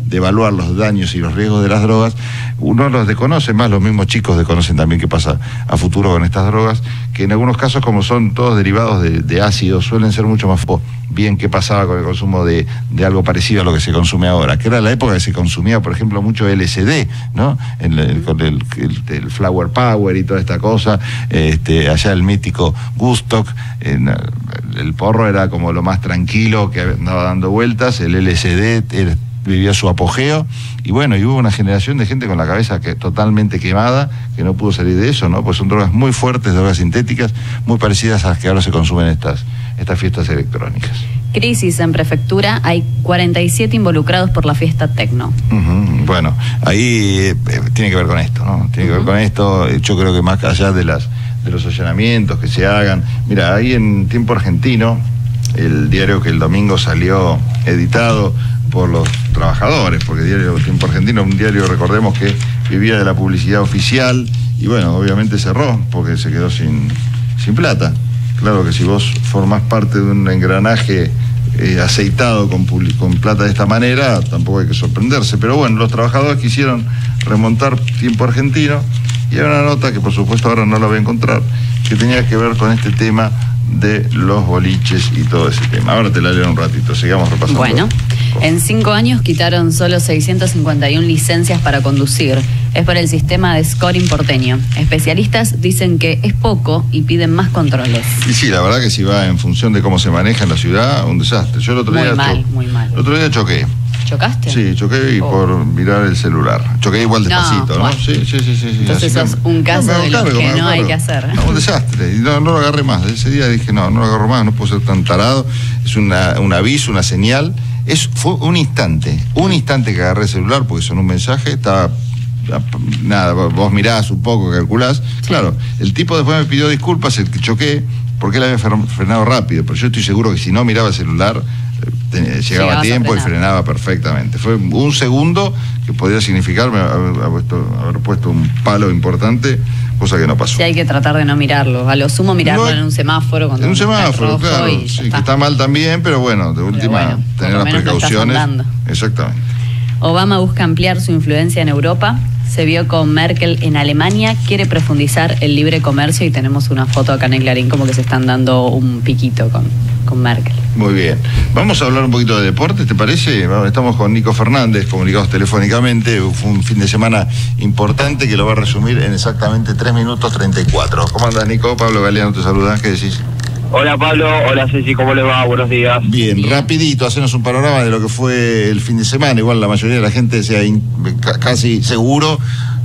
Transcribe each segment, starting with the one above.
de evaluar los daños y los riesgos de las drogas, uno los desconoce más, los mismos chicos desconocen también qué pasa a futuro con estas drogas, que en algunos casos, como son todos derivados de ácidos, suelen ser mucho más bien qué pasaba con el consumo de algo parecido a lo que se consume ahora, que era la época que se consumía, por ejemplo, mucho LSD, ¿no? Con el Flower Power y toda esta cosa, allá el mítico Woodstock, el porro era como lo más tranquilo que andaba dando vueltas, el LSD vivía su apogeo, y bueno, y hubo una generación de gente con la cabeza totalmente quemada, que no pudo salir de eso, ¿no? Pues son drogas muy fuertes, drogas sintéticas, muy parecidas a las que ahora se consumen en estas fiestas electrónicas. Crisis en prefectura, hay 47 involucrados por la fiesta tecno. Bueno, ahí tiene que ver con esto, ¿no? Tiene que ver con esto, yo creo que más allá de los allanamientos que se hagan. Mira, ahí en Tiempo Argentino, el diario que el domingo salió editado por los trabajadores, porque el diario Tiempo Argentino, un diario, recordemos, que vivía de la publicidad oficial, y bueno, obviamente cerró, porque se quedó sin plata. Claro que si vos formás parte de un engranaje aceitado con plata de esta manera, tampoco hay que sorprenderse. Pero bueno, los trabajadores quisieron remontar Tiempo Argentino, y hay una nota que por supuesto ahora no la voy a encontrar, que tenía que ver con este tema de los boliches y todo ese tema. Ahora te la leo un ratito, sigamos repasando. Bueno, en 5 años quitaron solo 651 licencias para conducir. Es por el sistema de scoring porteño. Especialistas dicen que es poco y piden más controles. Y sí, la verdad que si va en función de cómo se maneja en la ciudad, un desastre. Yo el otro día muy mal. El otro día choqué. ¿Chocaste? Sí, choqué por mirar el celular. Choqué igual despacito, ¿no? Bueno. Sí. Entonces sos un caso de los que no hay que hacer. No, un desastre. Y no lo agarré más. Ese día dije, no lo agarro más, no puedo ser tan tarado. Es un aviso, una señal. Fue un instante que agarré el celular, porque sonó un mensaje, estaba... Nada, vos mirás un poco, calculás. Sí. Claro, el tipo después me pidió disculpas, el que choqué, porque él había frenado rápido, pero yo estoy seguro que si no miraba el celular, llegaba a tiempo y frenaba perfectamente. Fue un segundo que podría significarme haber puesto un palo importante, cosa que no pasó. Sí, hay que tratar de no mirarlo, a lo sumo mirarlo en un semáforo. En un semáforo, claro, sí, que está mal también, pero bueno, de última, tener las precauciones. Exactamente. Obama busca ampliar su influencia en Europa. Se vio con Merkel en Alemania, quiere profundizar el libre comercio, y tenemos una foto acá en el Clarín como que se están dando un piquito con Merkel. Muy bien. Vamos a hablar un poquito de deportes, ¿te parece? Estamos con Nico Fernández, comunicados telefónicamente. Fue un fin de semana importante que lo va a resumir en exactamente 3 minutos 34. ¿Cómo andas, Nico? Pablo Galeano te saluda. ¿Qué decís? Hola Pablo, hola Ceci, ¿cómo le va? Buenos días. Bien, rapidito, hacernos un panorama de lo que fue el fin de semana. Igual la mayoría de la gente, sea casi seguro,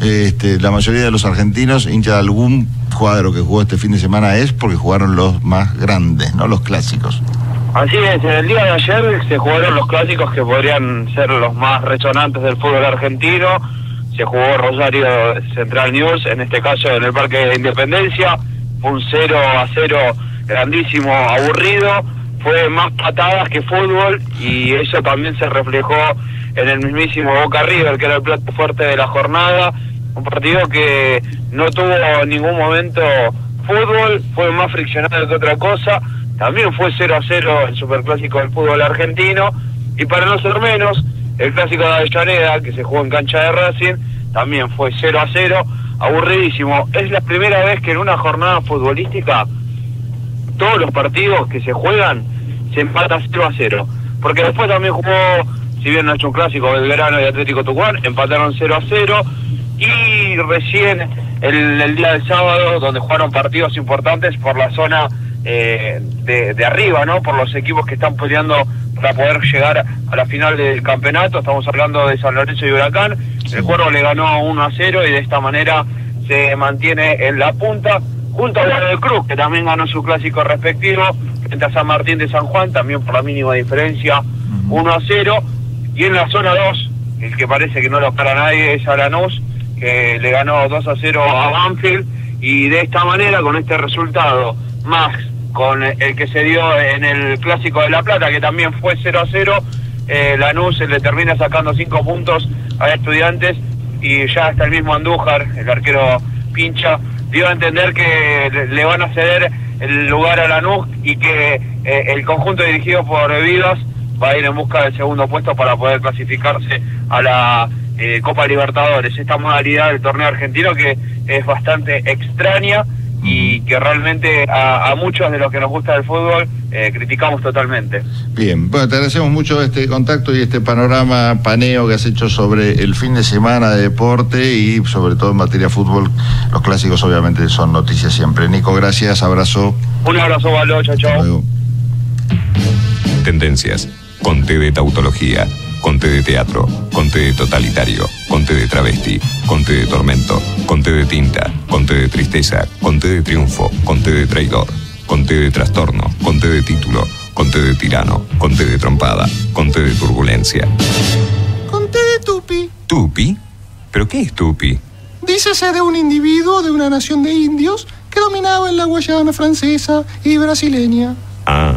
la mayoría de los argentinos, hincha de algún cuadro que jugó este fin de semana, es porque jugaron los más grandes, ¿no? Los clásicos. Así es, en el día de ayer se jugaron los clásicos que podrían ser los más resonantes del fútbol argentino. Se jugó Rosario Central News, en este caso en el Parque de Independencia, un 0-0 grandísimo, aburrido, fue más patadas que fútbol, y eso también se reflejó en el mismísimo Boca River, que era el plato fuerte de la jornada, un partido que no tuvo en ningún momento fútbol, fue más friccionado que otra cosa, también fue 0-0 el superclásico del fútbol argentino, y para no ser menos, el clásico de Avellaneda, que se jugó en cancha de Racing, también fue 0-0, aburridísimo. Es la primera vez que en una jornada futbolística todos los partidos que se juegan se empata 0-0, porque después también jugó, si bien no ha hecho un clásico, Belgrano y Atlético Tucumán, empataron 0-0, y recién el día del sábado, donde jugaron partidos importantes por la zona de arriba, ¿no? Por los equipos que están peleando para poder llegar a la final del campeonato. Estamos hablando de San Lorenzo y Huracán. El Cuervo le ganó 1-0 y de esta manera se mantiene en la punta, junto a Godoy Cruz, que también ganó su clásico respectivo frente a San Martín de San Juan, también por la mínima diferencia, 1-0. Y en la zona 2, el que parece que no lo para nadie es Lanús, que le ganó 2-0 a Banfield, y de esta manera, con este resultado, más con el que se dio en el Clásico de La Plata, que también fue 0-0, Lanús le termina sacando 5 puntos a Estudiantes, y ya hasta el mismo Andújar, el arquero pincha, dio a entender que le van a ceder el lugar a Lanús, y que el conjunto dirigido por Vivas va a ir en busca del segundo puesto para poder clasificarse a la Copa Libertadores, esta modalidad del torneo argentino que es bastante extraña y que realmente a muchos de los que nos gusta el fútbol criticamos totalmente. Bien, bueno, te agradecemos mucho este contacto y este panorama paneo que has hecho sobre el fin de semana de deporte y sobre todo en materia de fútbol. Los clásicos obviamente son noticias siempre. Nico, gracias, abrazo. Un abrazo, Valo, chao, chao. Tendencias, con T de tautología, con T de teatro, con T de totalitario, con T de travesti, con T de tormento, con T de tinta, con T de tristeza, con T de triunfo, con T de traidor, con T de trastorno, con T de título, con T de tirano, con T de trompada, con T de turbulencia. Con T de tupi. ¿Tupi? ¿Pero qué es tupi? Dícese de un individuo de una nación de indios que dominaba en la Guayana francesa y brasileña. Ah.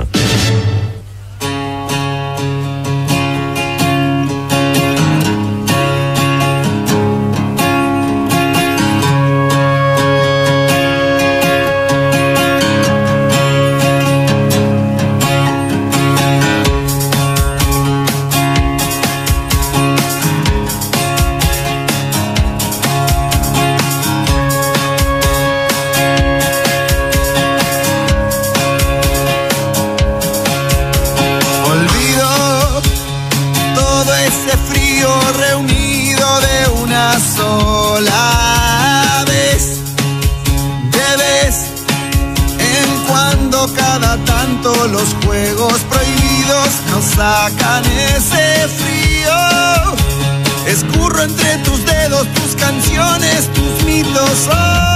Los juegos prohibidos nos sacan ese frío. Escurro entre tus dedos tus canciones, tus mitos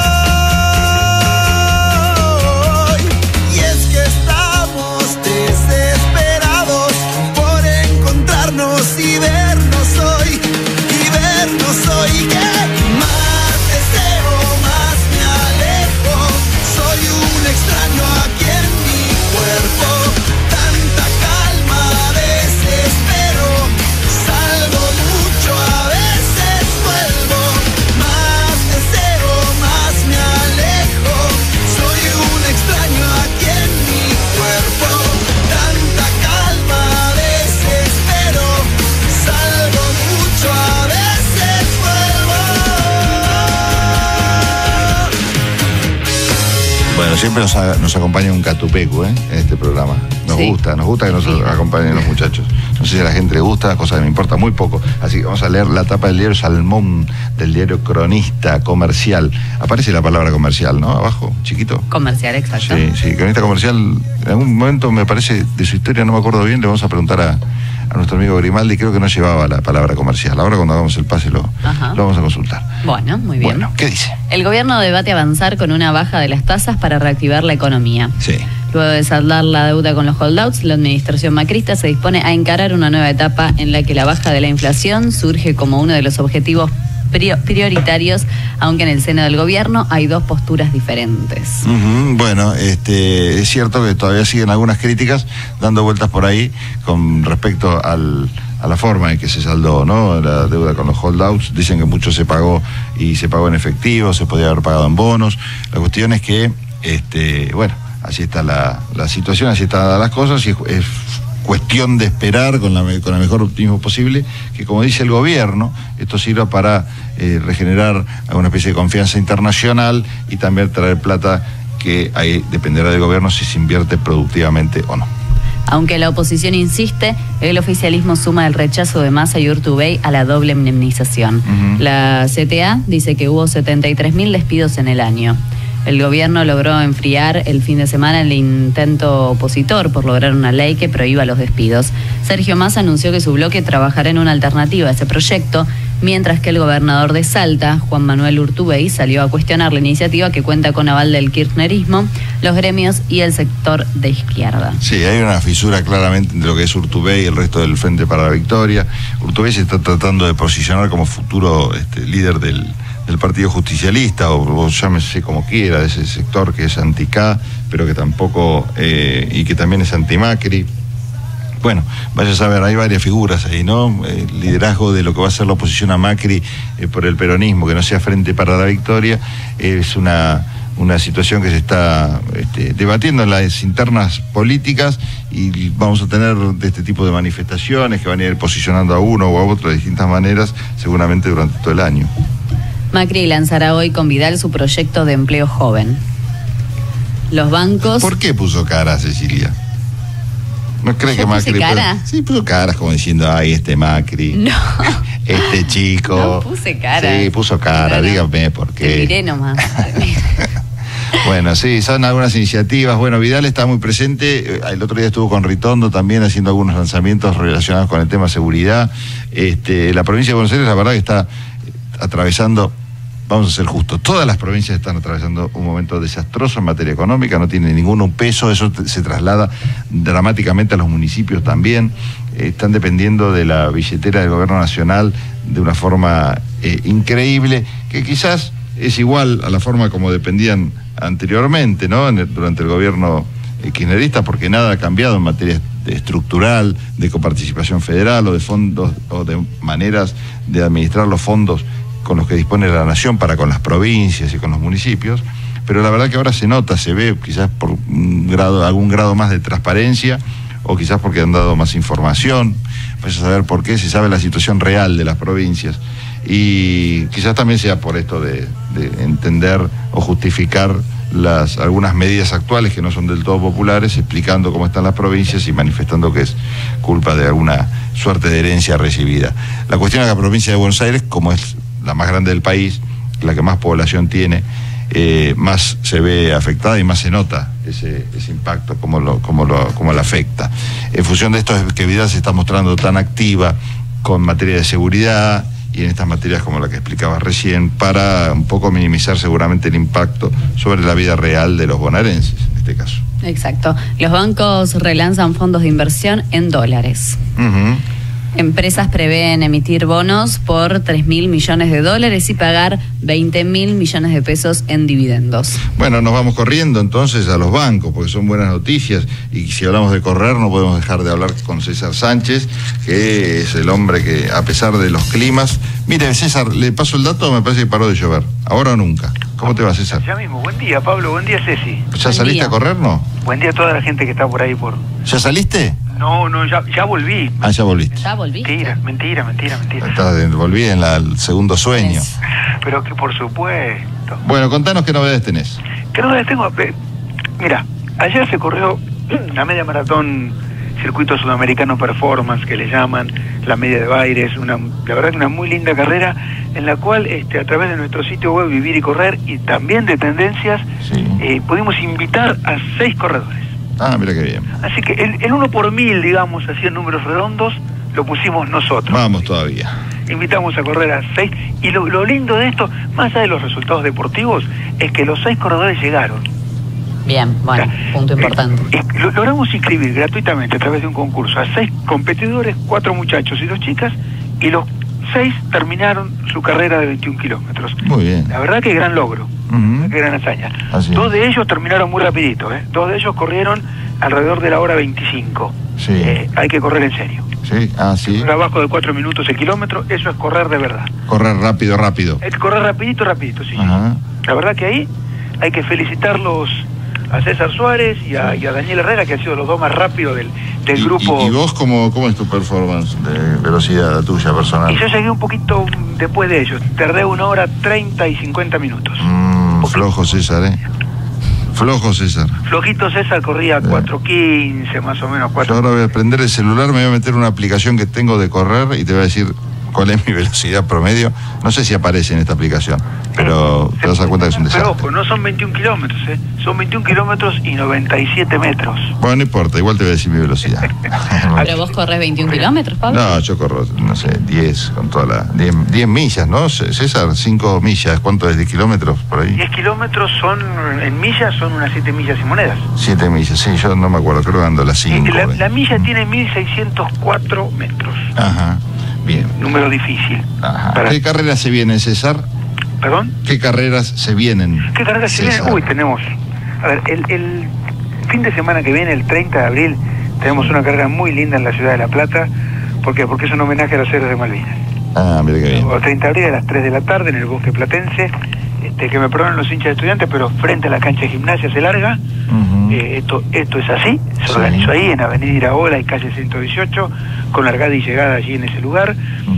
hoy. Y es que estamos desesperados por encontrarnos y vernos hoy. Y vernos hoy. Que más deseo, más me alejo. Soy un extraño aquí en mi cuerpo, tanta calma, a veces espero, salgo mucho, a veces vuelvo, más deseo, más me alejo, soy un extraño aquí en mi cuerpo, tanta calma, a veces espero, salgo mucho, a veces vuelvo. Bueno, siempre nos acompaña un catupecu, en este programa. Nos Sí. gusta que nos acompañen los muchachos. No sé si a la gente le gusta, cosa que me importa muy poco. Así que vamos a leer la tapa del diario Salmón, del diario Cronista Comercial. Aparece la palabra comercial, ¿no? Abajo, chiquito. Comercial, exacto. Sí, Cronista Comercial. En algún momento, me parece, de su historia, no me acuerdo bien, le vamos a preguntar a nuestro amigo Grimaldi, creo que no llevaba la palabra comercial. Ahora cuando hagamos el pase lo vamos a consultar. Bueno, muy bien. Bueno, ¿qué dice? El gobierno debate avanzar con una baja de las tasas para reactivar la economía. Sí. Luego de saldar la deuda con los holdouts, la administración macrista se dispone a encarar una nueva etapa en la que la baja de la inflación surge como uno de los objetivos prioritarios, aunque en el seno del gobierno hay dos posturas diferentes. Bueno, es cierto que todavía siguen algunas críticas dando vueltas por ahí con respecto a la forma en que se saldó, ¿no? La deuda con los holdouts. Dicen que mucho se pagó y se pagó en efectivo, se podía haber pagado en bonos. La cuestión es que, bueno, así está la situación, así están las cosas y es cuestión de esperar con el mejor optimismo posible que, como dice el gobierno, esto sirva para regenerar alguna especie de confianza internacional y también traer plata que ahí dependerá del gobierno si se invierte productivamente o no. Aunque la oposición insiste, el oficialismo suma el rechazo de Massa y Urtubey a la doble indemnización. La CTA dice que hubo 73.000 despidos en el año. El gobierno logró enfriar el fin de semana el intento opositor por lograr una ley que prohíba los despidos. Sergio Massa anunció que su bloque trabajará en una alternativa a ese proyecto, mientras que el gobernador de Salta, Juan Manuel Urtubey, salió a cuestionar la iniciativa que cuenta con aval del kirchnerismo, los gremios y el sector de izquierda. Sí, hay una fisura claramente entre lo que es Urtubey y el resto del Frente para la Victoria. Urtubey se está tratando de posicionar como futuro líder del Partido Justicialista, o llámese como quiera, de ese sector que es anti-K, pero que tampoco, y que también es anti-Macri. Bueno, vaya a saber, hay varias figuras ahí, ¿no? El liderazgo de lo que va a ser la oposición a Macri por el peronismo, que no sea Frente para la Victoria, es una una situación que se está debatiendo en las internas políticas, y vamos a tener de este tipo de manifestaciones que van a ir posicionando a uno o a otro de distintas maneras, seguramente durante todo el año. Macri lanzará hoy con Vidal su proyecto de empleo joven. Los bancos... ¿Por qué puso cara, Cecilia? ¿No cree que Macri... ¿Puse cara? Sí, puso caras como diciendo, ay, Macri. No. Este chico. No puse cara. Sí, puso cara, No. Dígame por qué. Te miré nomás. Bueno, sí, son algunas iniciativas. Bueno, Vidal está muy presente. El otro día estuvo con Ritondo también haciendo algunos lanzamientos relacionados con el tema seguridad. La provincia de Buenos Aires, la verdad que está atravesando, vamos a ser justos, todas las provincias están atravesando un momento desastroso en materia económica, no tiene ningún peso, eso se traslada dramáticamente a los municipios también, están dependiendo de la billetera del gobierno nacional de una forma increíble, que quizás es igual a la forma como dependían anteriormente, ¿no? Durante el gobierno kirchnerista, porque nada ha cambiado en materia estructural, de coparticipación federal o de fondos o de maneras de administrar los fondos con los que dispone la nación para con las provincias y con los municipios, pero la verdad que ahora se nota, se ve quizás por algún grado más de transparencia, o quizás porque han dado más información, vaya a saber por qué, se sabe la situación real de las provincias, y quizás también sea por esto de entender o justificar algunas medidas actuales que no son del todo populares, explicando cómo están las provincias y manifestando que es culpa de alguna suerte de herencia recibida. La cuestión es que la provincia de Buenos Aires, como es la más grande del país, la que más población tiene, más se ve afectada y más se nota ese impacto, como la afecta. En función de esto es que Vidal se está mostrando tan activa con materia de seguridad y en estas materias como la que explicabas recién, para un poco minimizar seguramente el impacto sobre la vida real de los bonaerenses, en este caso. Exacto. Los bancos relanzan fondos de inversión en dólares. Empresas prevén emitir bonos por 3.000 millones de dólares y pagar 20.000 millones de pesos en dividendos. Bueno, nos vamos corriendo entonces a los bancos, porque son buenas noticias, y si hablamos de correr no podemos dejar de hablar con César Sánchez, que es el hombre que, a pesar de los climas... Mire, César, le paso el dato, me parece que paró de llover. ¿Ahora o nunca? ¿Cómo te va, César? Ya mismo. Buen día, Pablo. Buen día, Ceci. ¿Ya saliste a correr, no? Buen día a toda la gente que está por ahí por... ¿Ya saliste? No, ya volví. Ah, ya volviste. ¿Ya volviste? Mentira. Volví en el segundo sueño. Pero que por supuesto. Bueno, contanos qué novedades tenés. ¿Qué novedades tengo? Mira, ayer se corrió la media maratón Circuito Sudamericano Performance, que le llaman, la media de Baires, la verdad que una muy linda carrera, en la cual a través de nuestro sitio web Vivir y Correr, y también de Tendencias, sí, pudimos invitar a 6 corredores. Ah, mira qué bien. Así que el 1 por 1000, digamos, así en números redondos, lo pusimos nosotros. Vamos todavía. Invitamos a correr a 6, y lo lindo de esto, más allá de los resultados deportivos, es que los 6 corredores llegaron. Bien, bueno, punto importante. Logramos inscribir gratuitamente a través de un concurso a 6 competidores, 4 muchachos y 2 chicas, y los 6 terminaron su carrera de 21 kilómetros. Muy bien. La verdad que gran logro, qué gran hazaña. Así 2 de ellos terminaron muy rapidito, 2 de ellos corrieron alrededor de la hora 25. Sí. Hay que correr en serio. Sí, sí. Abajo de 4 minutos el kilómetro, eso es correr de verdad. Correr rápido. Es correr rapidito, sí. Ajá. La verdad que ahí hay que felicitarlos a César Suárez y a Daniel Herrera, que han sido los 2 más rápidos del grupo. ¿Y vos cómo es tu performance de velocidad, la tuya personal? Y yo llegué un poquito después de ellos, tardé 1 hora 30 y 50 minutos. Flojo César, Flojo César. Flojito César, corría 4:15 más o menos. 4. Yo ahora voy a prender el celular, me voy a meter una aplicación que tengo de correr y te voy a decir cuál es mi velocidad promedio. No sé si aparece en esta aplicación, pero te vas a dar cuenta que es un desastre. Pero ojo, no son 21 kilómetros, son 21 kilómetros y 97 metros. Bueno, no importa, igual te voy a decir mi velocidad. ¿Pero vos corres 21 kilómetros, Pablo? No, yo corro, no sé, 10 con toda la... 10 millas, ¿no? César, 5 millas, ¿cuánto es de kilómetros por ahí? 10 kilómetros son, en millas, son unas 7 millas y monedas. 7 millas, sí, yo no me acuerdo, creo que ando las 5. La milla tiene 1604 metros. Ajá. Bien. Número difícil. Ajá. ¿Qué carreras se vienen, César? ¿Perdón? ¿Qué carreras se vienen? ¿Qué carreras se vienen? Uy, tenemos... A ver, el fin de semana que viene, el 30 de abril, tenemos una carrera muy linda en la ciudad de La Plata. ¿Por qué? Porque es un homenaje a los héroes de Malvinas. Ah, mira qué bien. El 30 de abril a las 3 de la tarde en el Bosque Platense. que me perdonen los hinchas de Estudiantes, pero frente a la cancha de Gimnasia se larga. Esto es así, se organizó ahí en Avenida Iraola y calle 118, con largada y llegada allí en ese lugar.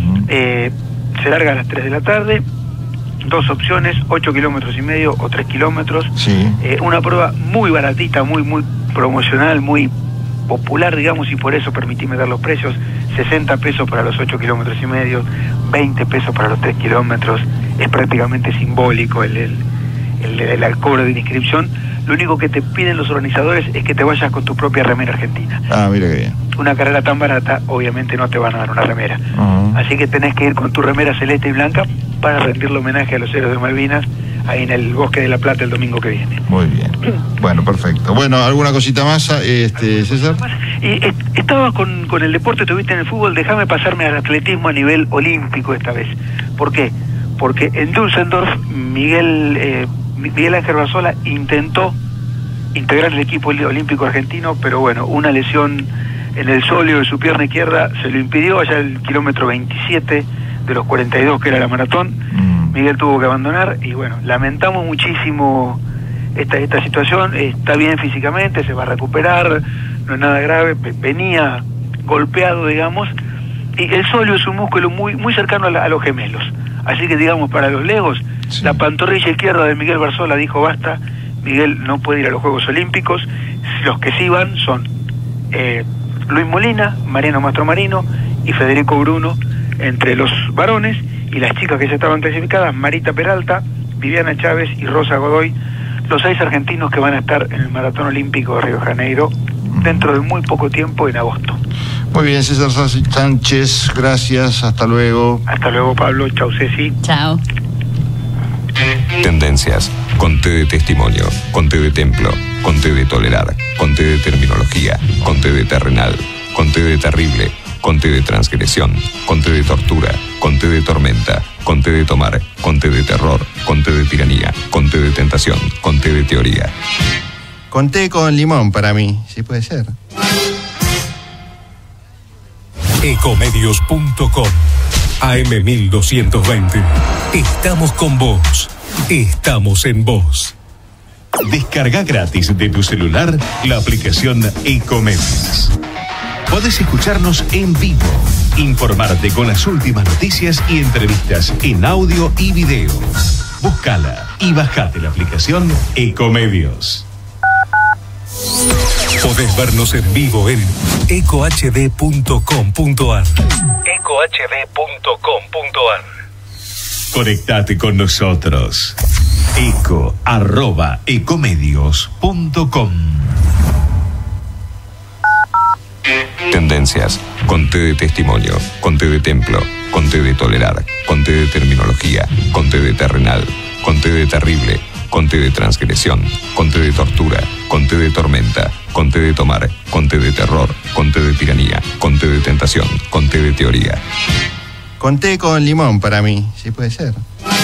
Se larga a las 3 de la tarde, 2 opciones, 8 kilómetros y medio o 3 kilómetros. Una prueba muy baratita, muy promocional, muy popular, digamos, y por eso permitíme dar los precios: 60 pesos para los 8 kilómetros y medio, 20 pesos para los 3 kilómetros. Es prácticamente simbólico el cobro de inscripción. Lo único que te piden los organizadores es que te vayas con tu propia remera argentina. Mira qué bien. Una carrera tan barata, obviamente no te van a dar una remera. Así que tenés que ir con tu remera celeste y blanca para rendirle homenaje a los héroes de Malvinas ahí en el Bosque de la Plata el domingo que viene. Muy bien. Bueno, perfecto. Bueno, ¿alguna cosita más, César? Y estaba con el deporte, tuviste en el fútbol, déjame pasarme al atletismo a nivel olímpico esta vez. ¿Por qué? Porque en Düsseldorf Miguel Ángel Barzola intentó integrar el equipo olímpico argentino, pero bueno, una lesión en el sóleo de su pierna izquierda se lo impidió. Allá el kilómetro 27 de los 42, que era la maratón, Miguel tuvo que abandonar. Y bueno, lamentamos muchísimo esta situación. Está bien físicamente, se va a recuperar, no es nada grave. Venía golpeado, digamos, y el sóleo es un músculo muy cercano a los gemelos. Así que, digamos, para los legos, la pantorrilla izquierda de Miguel Barzola dijo basta. Miguel no puede ir a los Juegos Olímpicos. Los que sí van son Luis Molina, Mariano Mastromarino y Federico Bruno entre los varones, y las chicas que ya estaban clasificadas: Marita Peralta, Viviana Chávez y Rosa Godoy, los 6 argentinos que van a estar en el Maratón Olímpico de Río de Janeiro dentro de muy poco tiempo, en agosto. Muy bien, César Sánchez, gracias, hasta luego. Hasta luego, Pablo. Chau, Ceci. Chao. Tendencias, con T de testimonio, con T de templo, con T de tolerar, con T de terminología, con T de terrenal, con T de terrible, con T de transgresión, con T de tortura, con T de tormenta, con T de tomar, con T de terror, con T de tiranía, con T de tentación, con T de teoría. Con té con limón para mí, sí puede ser. Ecomedios.com AM1220. Estamos con vos. Estamos en vos. Descarga gratis de tu celular la aplicación Ecomedios. Podés escucharnos en vivo, informarte con las últimas noticias y entrevistas en audio y video. Búscala y bajate la aplicación Ecomedios. Podés vernos en vivo en ecohd.com.ar. ecohd.com.ar. Conectate con nosotros. eco@ecomedios.com. Tendencias, con T de testimonio, con T de templo, con T de tolerar, con T de terminología, con T de terrenal, con T de terrible, con T de transgresión, con T de tortura, con T de tormenta, con T de tomar, con T de terror, con T de tiranía, con T de tentación, con T de teoría. Con té con limón para mí, sí puede ser.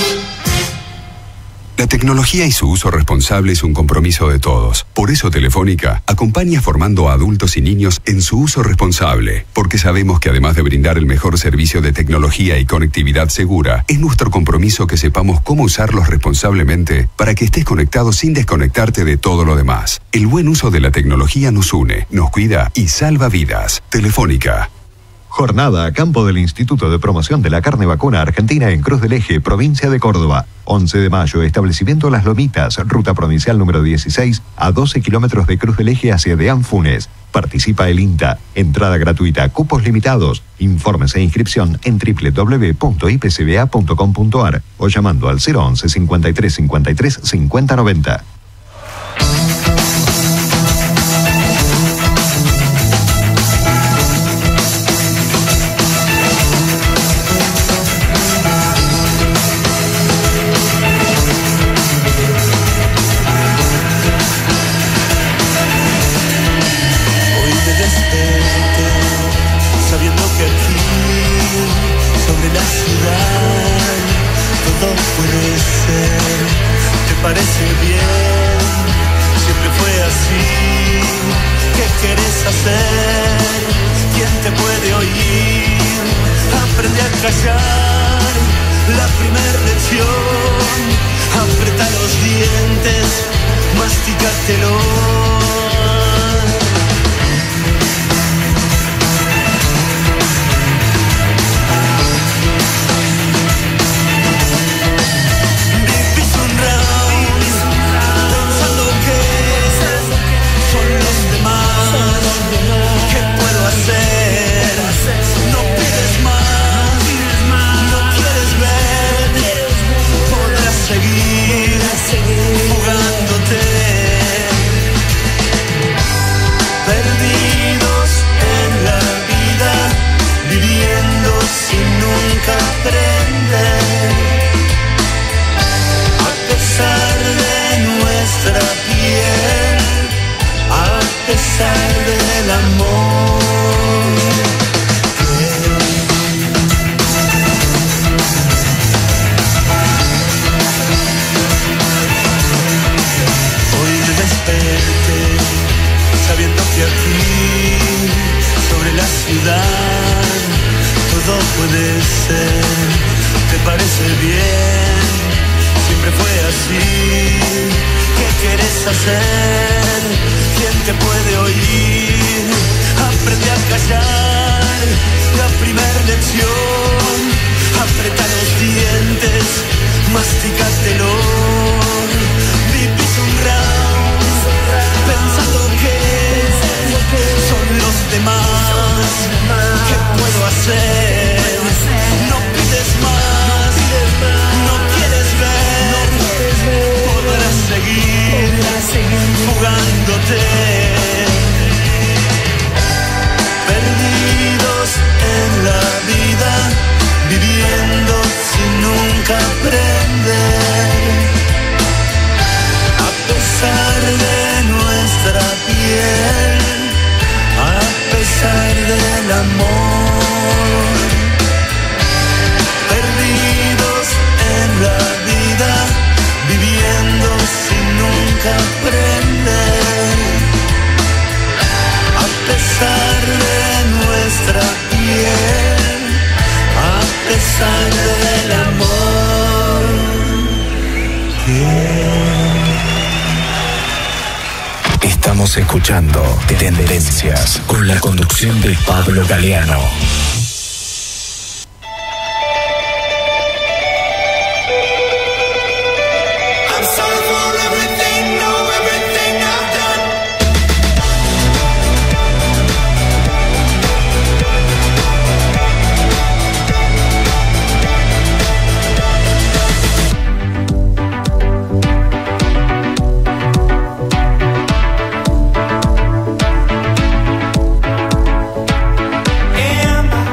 La tecnología y su uso responsable es un compromiso de todos. Por eso Telefónica acompaña formando a adultos y niños en su uso responsable, porque sabemos que además de brindar el mejor servicio de tecnología y conectividad segura, es nuestro compromiso que sepamos cómo usarlos responsablemente para que estés conectado sin desconectarte de todo lo demás. El buen uso de la tecnología nos une, nos cuida y salva vidas. Telefónica. Jornada a campo del Instituto de Promoción de la Carne Vacuna Argentina en Cruz del Eje, provincia de Córdoba. 11 de mayo, establecimiento Las Lomitas, ruta provincial número 16, a 12 kilómetros de Cruz del Eje hacia Deán Funes. Participa el INTA. Entrada gratuita, cupos limitados. Informes e inscripción en www.ipcba.com.ar o llamando al 011 53 53 50 90. Apreta los dientes, masticátelo. Vivís un round pensando que son los demás. ¿Qué puedo hacer? No pides más, no quieres ver. Podrás seguir jugándote. Perdidos en la vida, viviendo sin nunca aprender. A pesar de nuestra piel, a pesar del amor. Hoy me desperté sabiendo que aquí, sobre la ciudad, todo puede ser. ¿Te parece bien? Siempre fue así. ¿Qué quieres hacer? ¿Quién te puede oír? Aprende a callar. La primera lección. Apreta los dientes, masticátelo. Vivís un round pensando que son los demás. ¿Qué puedo hacer? No pides más, no quieres ver. Podrás seguir jugándote. Perdidos en la vida, viviendo sin nunca aprender. A pesar de nuestra piel, a pesar del amor. Perdidos en la vida, viviendo sin nunca aprender. A pesar de nuestra piel, a pesar del amor. Estamos escuchando Tendencias con la conducción de Pablo Galeano. Am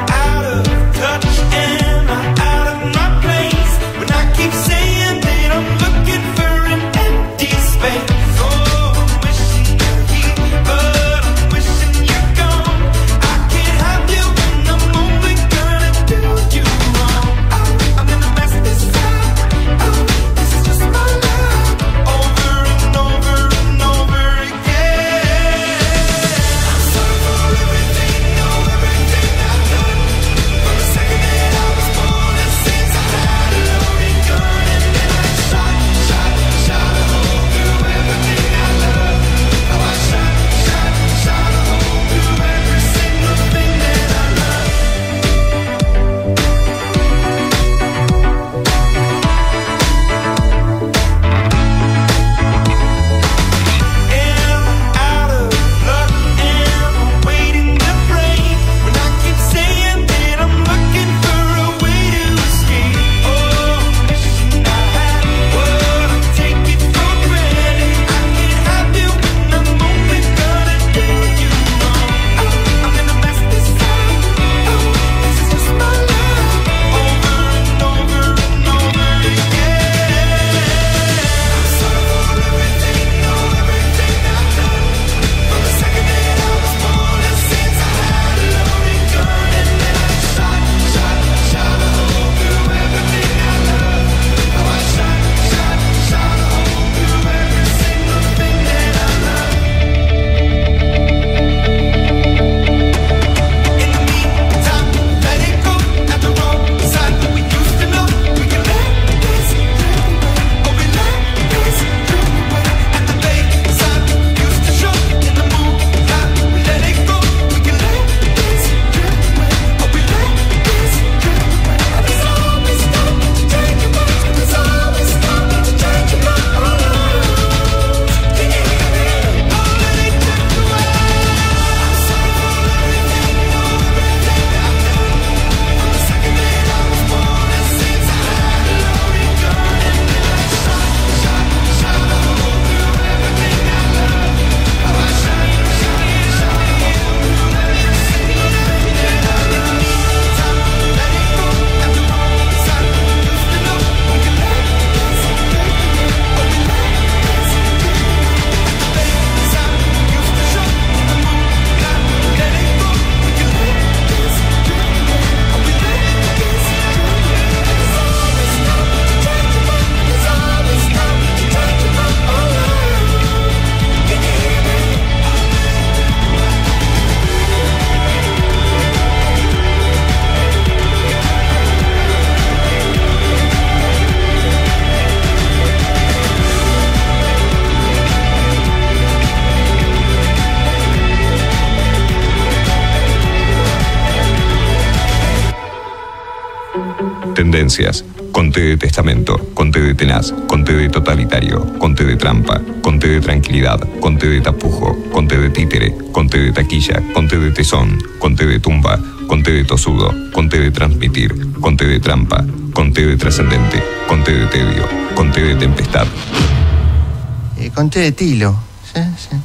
Tendencias. Con té de testamento, con té de tenaz, con té de totalitario, con té de trampa, con té de tranquilidad, con té de tapujo, con té de títere, con té de taquilla, con té de tesón, con té de tumba, con té de tosudo, con té de transmitir, con té de trampa, con té de trascendente, con té de tedio, con té de tempestad. Con té de tilo. Sí, sí.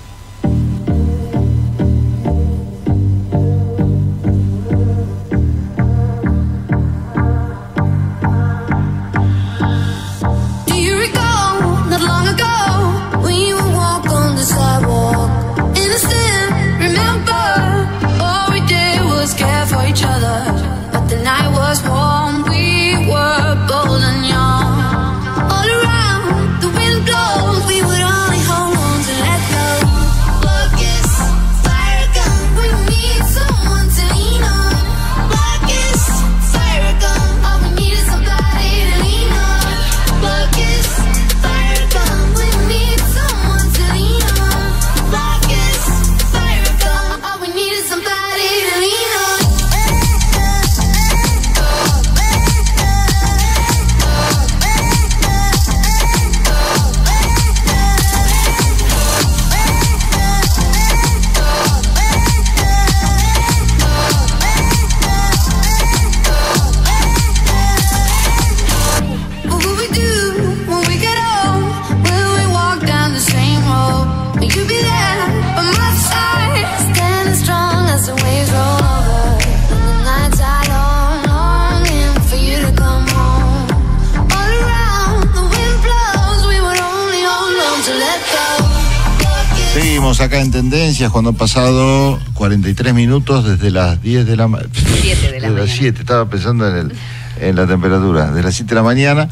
Seguimos acá en Tendencias cuando han pasado 43 minutos desde las 10 de la mañana. 7 de la mañana. 7, estaba pensando en la temperatura. De las 7 de la mañana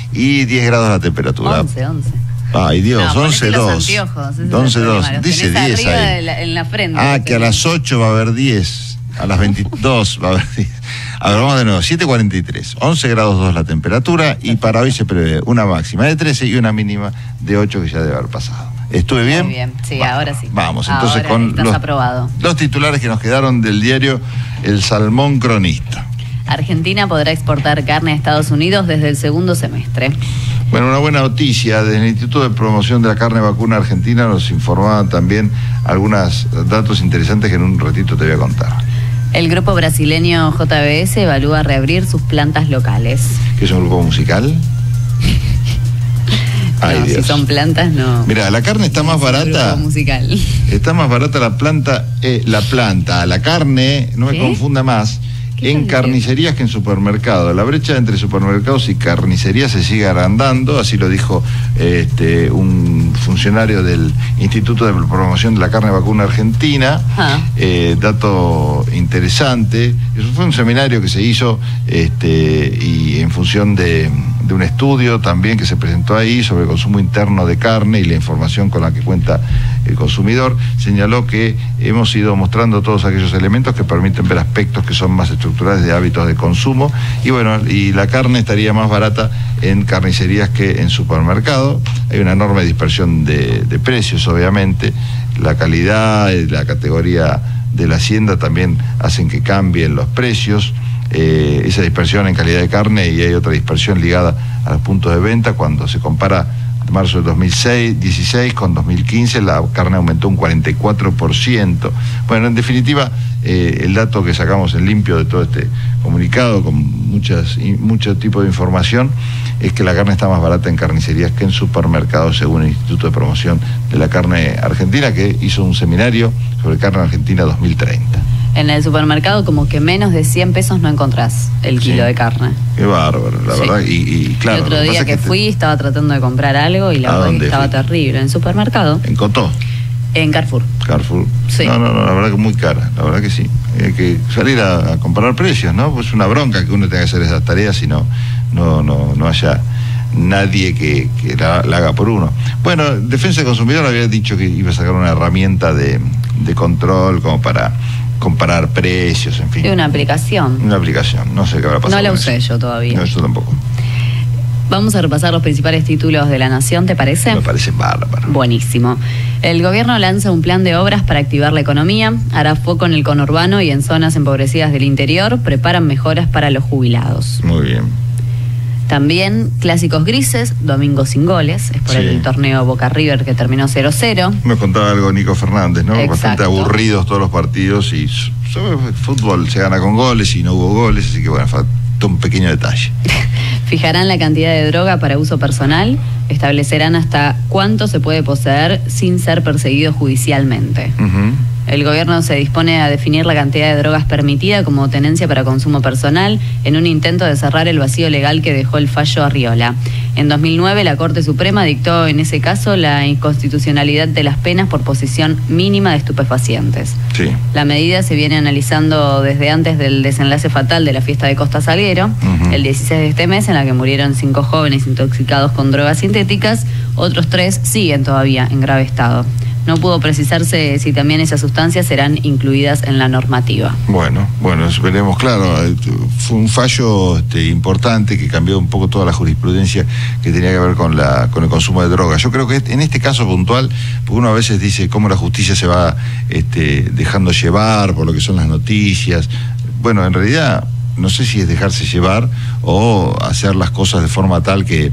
y 10 grados la temperatura. 11. Ay Dios, no, 11-2. 11-2. Dice 10 ahí. En la frente. Que a las 8 va a haber 10. A las 22 va a haber 10. A ver, vamos de nuevo. 7:43. 11 grados 2 la temperatura y para hoy se prevé una máxima de 13 y una mínima de 8 que ya debe haber pasado. ¿Estuve bien? Muy bien, sí, ahora sí. Vamos, entonces ahora con aprobado. Los titulares que nos quedaron del diario El Salmón Cronista. Argentina podrá exportar carne a Estados Unidos desde el segundo semestre. Bueno, una buena noticia. Desde el Instituto de Promoción de la Carne Vacuna Argentina nos informaban también algunos datos interesantes que en un ratito te voy a contar. El grupo brasileño JBS evalúa reabrir sus plantas locales. ¿Qué es un grupo musical? Ay, no, Dios. Si son plantas, no. Mira, la carne está más barata. Grupo musical. Está más barata la carne, no me confunda más, en carnicerías que en supermercados. La brecha entre supermercados y carnicerías se sigue agrandando, así lo dijo un funcionario del Instituto de Promoción de la Carne Vacuna Argentina. Dato interesante. Eso fue un seminario que se hizo y en función de un estudio también que se presentó ahí sobre el consumo interno de carne y la información con la que cuenta el consumidor. Señaló que hemos ido mostrando todos aquellos elementos que permiten ver aspectos que son más estructurales de hábitos de consumo y bueno, y la carne estaría más barata en carnicerías que en supermercado. Hay una enorme dispersión de precios, obviamente. La calidad y la categoría de la hacienda también hacen que cambien los precios. Esa dispersión en calidad de carne y hay otra dispersión ligada a los puntos de venta. Cuando se compara marzo de 2016 con 2015, la carne aumentó un 44%. Bueno, en definitiva, el dato que sacamos en limpio de todo este comunicado, con mucho tipo de información, es que la carne está más barata en carnicerías que en supermercados, según el Instituto de Promoción de la Carne Argentina, que hizo un seminario sobre carne argentina 2030. En el supermercado como que menos de 100 pesos no encontrás el kilo de carne. Qué bárbaro, la verdad. Y claro. El otro día que fui estaba tratando de comprar algo y la verdad que estaba terrible. En el supermercado. ¿En Cotó? En Carrefour. Carrefour. Sí. No, la verdad que muy cara, la verdad que sí. Hay que salir a comparar precios, ¿no? Pues una bronca que uno tenga que hacer esas tareas si no haya nadie que la haga por uno. Bueno, Defensa del Consumidor había dicho que iba a sacar una herramienta de control como para comparar precios, en fin. Una aplicación. Una aplicación, no sé qué habrá pasado. No la usé yo todavía. No, yo tampoco. Vamos a repasar los principales títulos de La Nación, ¿te parece? Me parece bárbaro. Buenísimo. El gobierno lanza un plan de obras para activar la economía, hará foco en el conurbano y en zonas empobrecidas del interior, preparan mejoras para los jubilados. Muy bien. También clásicos grises, domingo sin goles, es por el torneo Boca River que terminó 0-0. Nos contaba algo Nico Fernández, ¿no? Exacto. Bastante aburridos todos los partidos y sobre fútbol se gana con goles y no hubo goles, así que bueno, faltó un pequeño detalle. Fijarán la cantidad de droga para uso personal, establecerán hasta cuánto se puede poseer sin ser perseguido judicialmente. El gobierno se dispone a definir la cantidad de drogas permitida como tenencia para consumo personal en un intento de cerrar el vacío legal que dejó el fallo Arriola. En 2009 la Corte Suprema dictó en ese caso la inconstitucionalidad de las penas por posesión mínima de estupefacientes. Sí. La medida se viene analizando desde antes del desenlace fatal de la fiesta de Costa Salguero, el 16 de este mes, en la que murieron 5 jóvenes intoxicados con drogas sintéticas, otros 3 siguen todavía en grave estado. No pudo precisarse si también esas sustancias serán incluidas en la normativa. Bueno, veremos, claro, fue un fallo importante que cambió un poco toda la jurisprudencia que tenía que ver con el consumo de drogas. Yo creo que en este caso puntual, porque uno a veces dice cómo la justicia se va dejando llevar por lo que son las noticias. Bueno, en realidad no sé si es dejarse llevar o hacer las cosas de forma tal que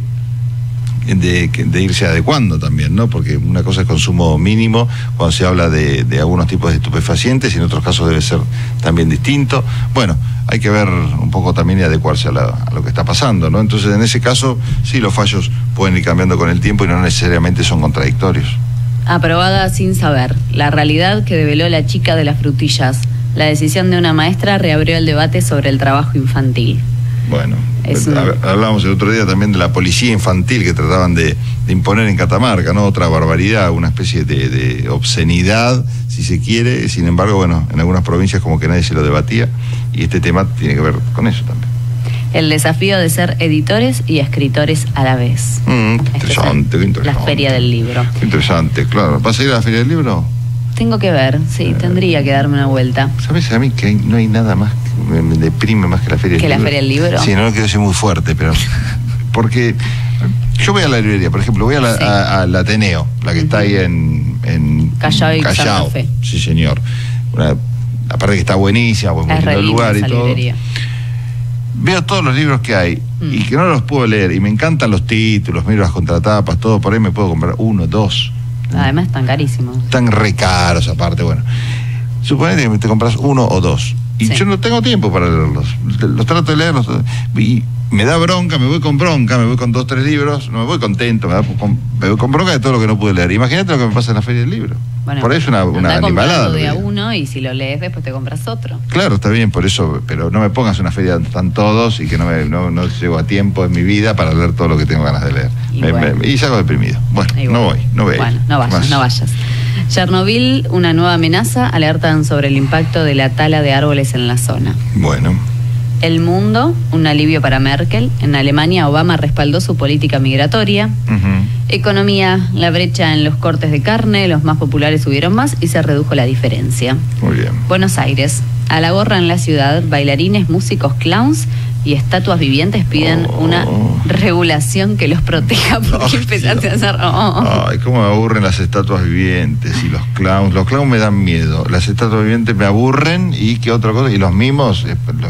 de irse adecuando también, ¿no? Porque una cosa es consumo mínimo cuando se habla de algunos tipos de estupefacientes y en otros casos debe ser también distinto. Bueno, hay que ver un poco también y adecuarse a lo que está pasando, ¿no? Entonces, en ese caso, sí, los fallos pueden ir cambiando con el tiempo y no necesariamente son contradictorios. Aprobada sin saber. La realidad que develó la chica de las frutillas. La decisión de una maestra reabrió el debate sobre el trabajo infantil. Bueno, hablábamos el otro día también de la policía infantil que trataban de imponer en Catamarca, ¿no? Otra barbaridad, una especie de obscenidad, si se quiere. Sin embargo, bueno, en algunas provincias como que nadie se lo debatía y este tema tiene que ver con eso también. El desafío de ser editores y escritores a la vez. Interesante, qué interesante. La Feria del Libro. Qué interesante, claro. ¿Vas a ir a la Feria del Libro? Tengo que ver, sí, tendría que darme una vuelta. ¿Sabes a mí que no hay nada más que me deprime más que la Feria del Libro? ¿Que la Feria del Libro? Sí, no quiero ser muy fuerte, pero porque yo voy a la librería, por ejemplo, voy a la Ateneo, la que está ahí en Callao y Santa Fe. Sí, señor. Aparte que está buenísima, pues muy lindo el lugar y todo. Librería. Veo todos los libros que hay y que no los puedo leer y me encantan los títulos, miro las contratapas, todo, por ahí me puedo comprar 1, 2. Además están carísimos. Están re caros aparte, bueno. Suponete que te compras 1 o 2. Y yo no tengo tiempo para leerlos. Los trato de leerlos. Y me da bronca, me voy con 2, 3 libros, no me voy contento, me voy con bronca de todo lo que no pude leer. Imagínate lo que me pasa en la Feria del Libro. Bueno, por eso una animalada. De a uno y si lo lees después te compras otro. Claro, está bien, por eso, pero no me pongas una feria donde están todos y que no llego a tiempo en mi vida para leer todo lo que tengo ganas de leer. Y salgo deprimido. Bueno, no voy. Bueno, no vayas. Chernobyl, una nueva amenaza, alertan sobre el impacto de la tala de árboles en la zona. Bueno. El Mundo, un alivio para Merkel. En Alemania, Obama respaldó su política migratoria. Economía, la brecha en los cortes de carne, los más populares subieron más y se redujo la diferencia. Muy bien. Buenos Aires, a la gorra en la ciudad, bailarines, músicos, clowns y estatuas vivientes piden una regulación que los proteja porque empezaste a hacer... Ay, cómo me aburren las estatuas vivientes y los clowns. Los clowns me dan miedo, las estatuas vivientes me aburren y qué otra cosa. Y los mimos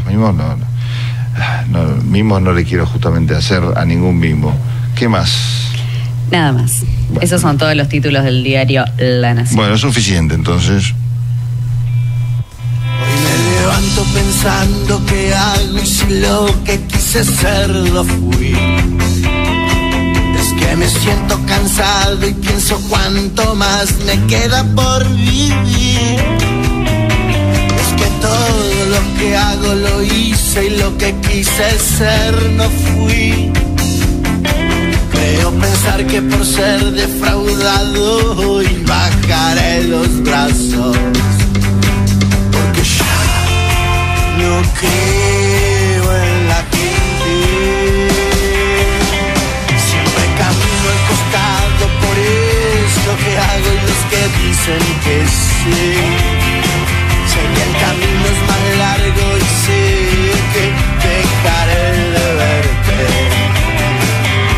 no le quiero justamente hacer a ningún mimo. ¿Qué más? Nada más. Bueno. Esos son todos los títulos del diario La Nación. Bueno, es suficiente entonces. Levanto pensando qué hago y si lo que quise ser lo fui. Es que me siento cansado y pienso cuánto más me queda por vivir. Es que todo lo que hago lo hice y lo que quise ser no fui. Creo pensar que por ser defraudado hoy bajaré los brazos. No creo en la gente. Siempre camino al costado por esto que hago y los que dicen que sí. Sé que el camino es más largo y sé que dejaré de verte.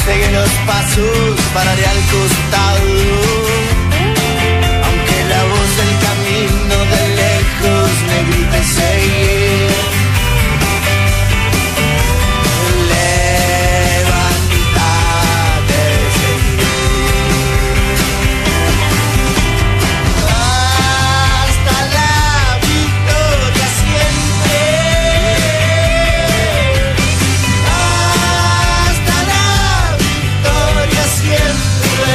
seguí los pasos, pararé al costado. Aunque la voz del camino de lejos me grite seguir. Levántate, seguir. Hasta la victoria siempre. Hasta la victoria siempre.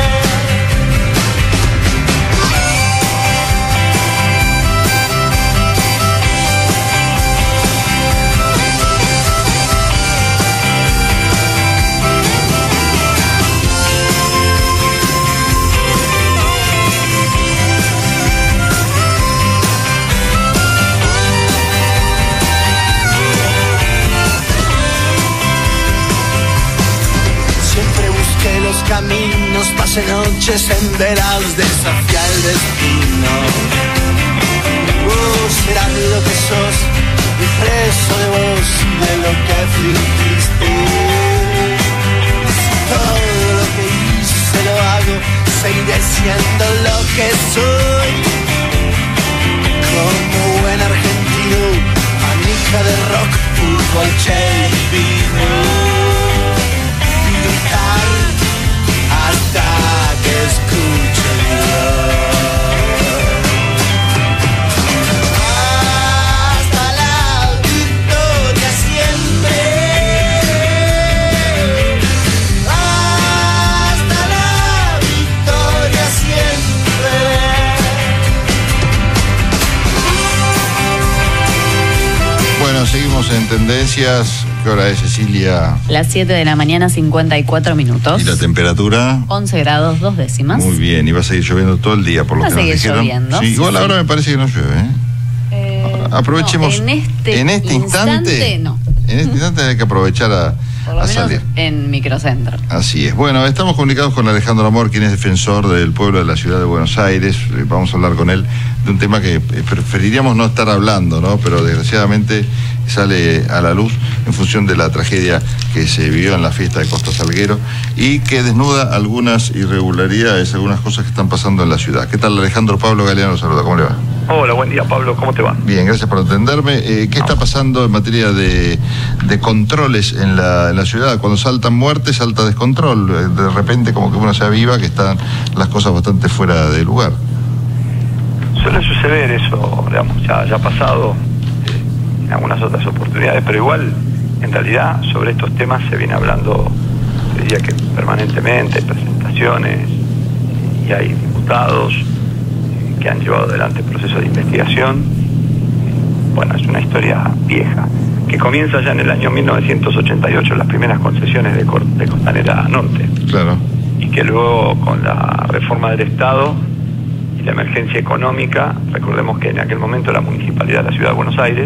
Siempre busqué los caminos, pasé noches senderas, desafié el destino. Serás lo que sos, y preso de vos, de lo que fingiste. Si todo lo que hice lo hago, seguiré siendo lo que soy. Como buen argentino, manija de rock, fútbol, che y vino. Gritar hasta que escuche mi voz. Hasta la victoria siempre. Hasta la victoria siempre. Bueno, seguimos en tendencias. ¿Qué hora es, Cecilia? Las 7 de la mañana, 54 minutos. ¿Y la temperatura? 11 grados, 2 décimas. Muy bien, y va a seguir lloviendo todo el día, por lo Va que a nos seguir dijeron. lloviendo, Sí, sí, igual sí. ahora me parece que no llueve, Aprovechemos. No, en este instante no. En este instante hay que aprovechar Por lo a menos salir. en microcentro. Así es. Bueno, estamos comunicados con Alejandro Amor, quien es defensor del pueblo de la ciudad de Buenos Aires. Vamos a hablar con él de un tema que preferiríamos no estar hablando, ¿no? Pero desgraciadamente sale a la luz en función de la tragedia que se vivió en la fiesta de Costa Salguero y que desnuda algunas irregularidades, algunas cosas que están pasando en la ciudad. ¿Qué tal, Alejandro? Pablo Galeano, saluda. ¿Cómo le va? Hola, buen día, Pablo. ¿Cómo te va? Bien, gracias por atenderme. ¿Qué está pasando en materia de controles en la ciudad? Cuando saltan muertes, salta descontrol. De repente como que uno se aviva que están las cosas bastante fuera de lugar. Suele suceder eso, digamos, ya ha pasado en algunas otras oportunidades, pero igual, en realidad, sobre estos temas se viene hablando, diría que permanentemente, presentaciones, y hay diputados que han llevado adelante procesos de investigación. Bueno, es una historia vieja, que comienza ya en el año 1988, las primeras concesiones de Costanera Norte. Claro. Y que luego, con la reforma del Estado y la emergencia económica, recordemos que en aquel momento la Municipalidad de la Ciudad de Buenos Aires,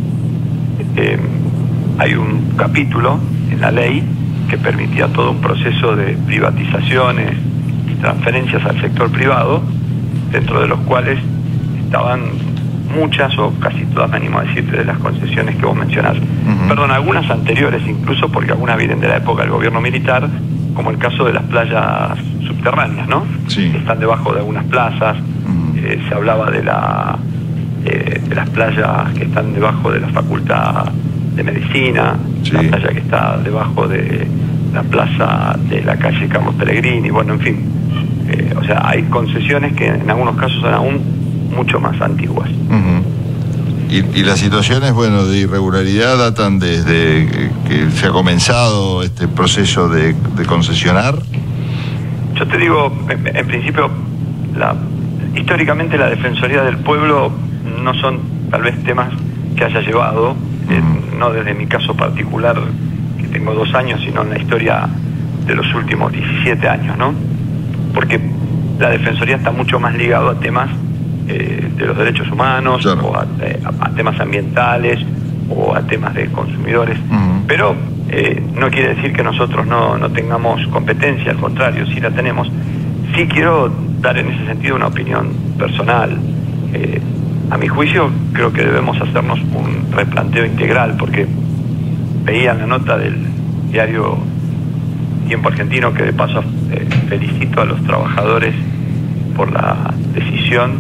hay un capítulo en la ley que permitía todo un proceso de privatizaciones y transferencias al sector privado, dentro de los cuales estaban muchas o casi todas, me animo a decirte, de las concesiones que vos mencionás. Perdón, algunas anteriores incluso, porque algunas vienen de la época del gobierno militar, como el caso de las playas subterráneas, ¿no? Sí. Que están debajo de algunas plazas. Se hablaba de las playas que están debajo de la Facultad de Medicina, Sí. la playa que está debajo de la plaza de la calle Carlos Pellegrini, bueno, en fin. O sea, hay concesiones que en algunos casos son aún mucho más antiguas. Y las situaciones, bueno, de irregularidad datan desde que se ha comenzado este proceso de concesionar. Yo te digo, en principio, históricamente la Defensoría del Pueblo no son tal vez temas que haya llevado, no desde mi caso particular, que tengo 2 años, sino en la historia de los últimos 17 años, ¿no? Porque la Defensoría está mucho más ligado a temas de los derechos humanos, claro, o a temas ambientales o a temas de consumidores. Pero no quiere decir que nosotros no tengamos competencia, al contrario, sí la tenemos. Sí quiero dar en ese sentido una opinión personal. A mi juicio, creo que debemos hacernos un replanteo integral, porque veía en la nota del diario Tiempo Argentino, que de paso felicito a los trabajadores por la decisión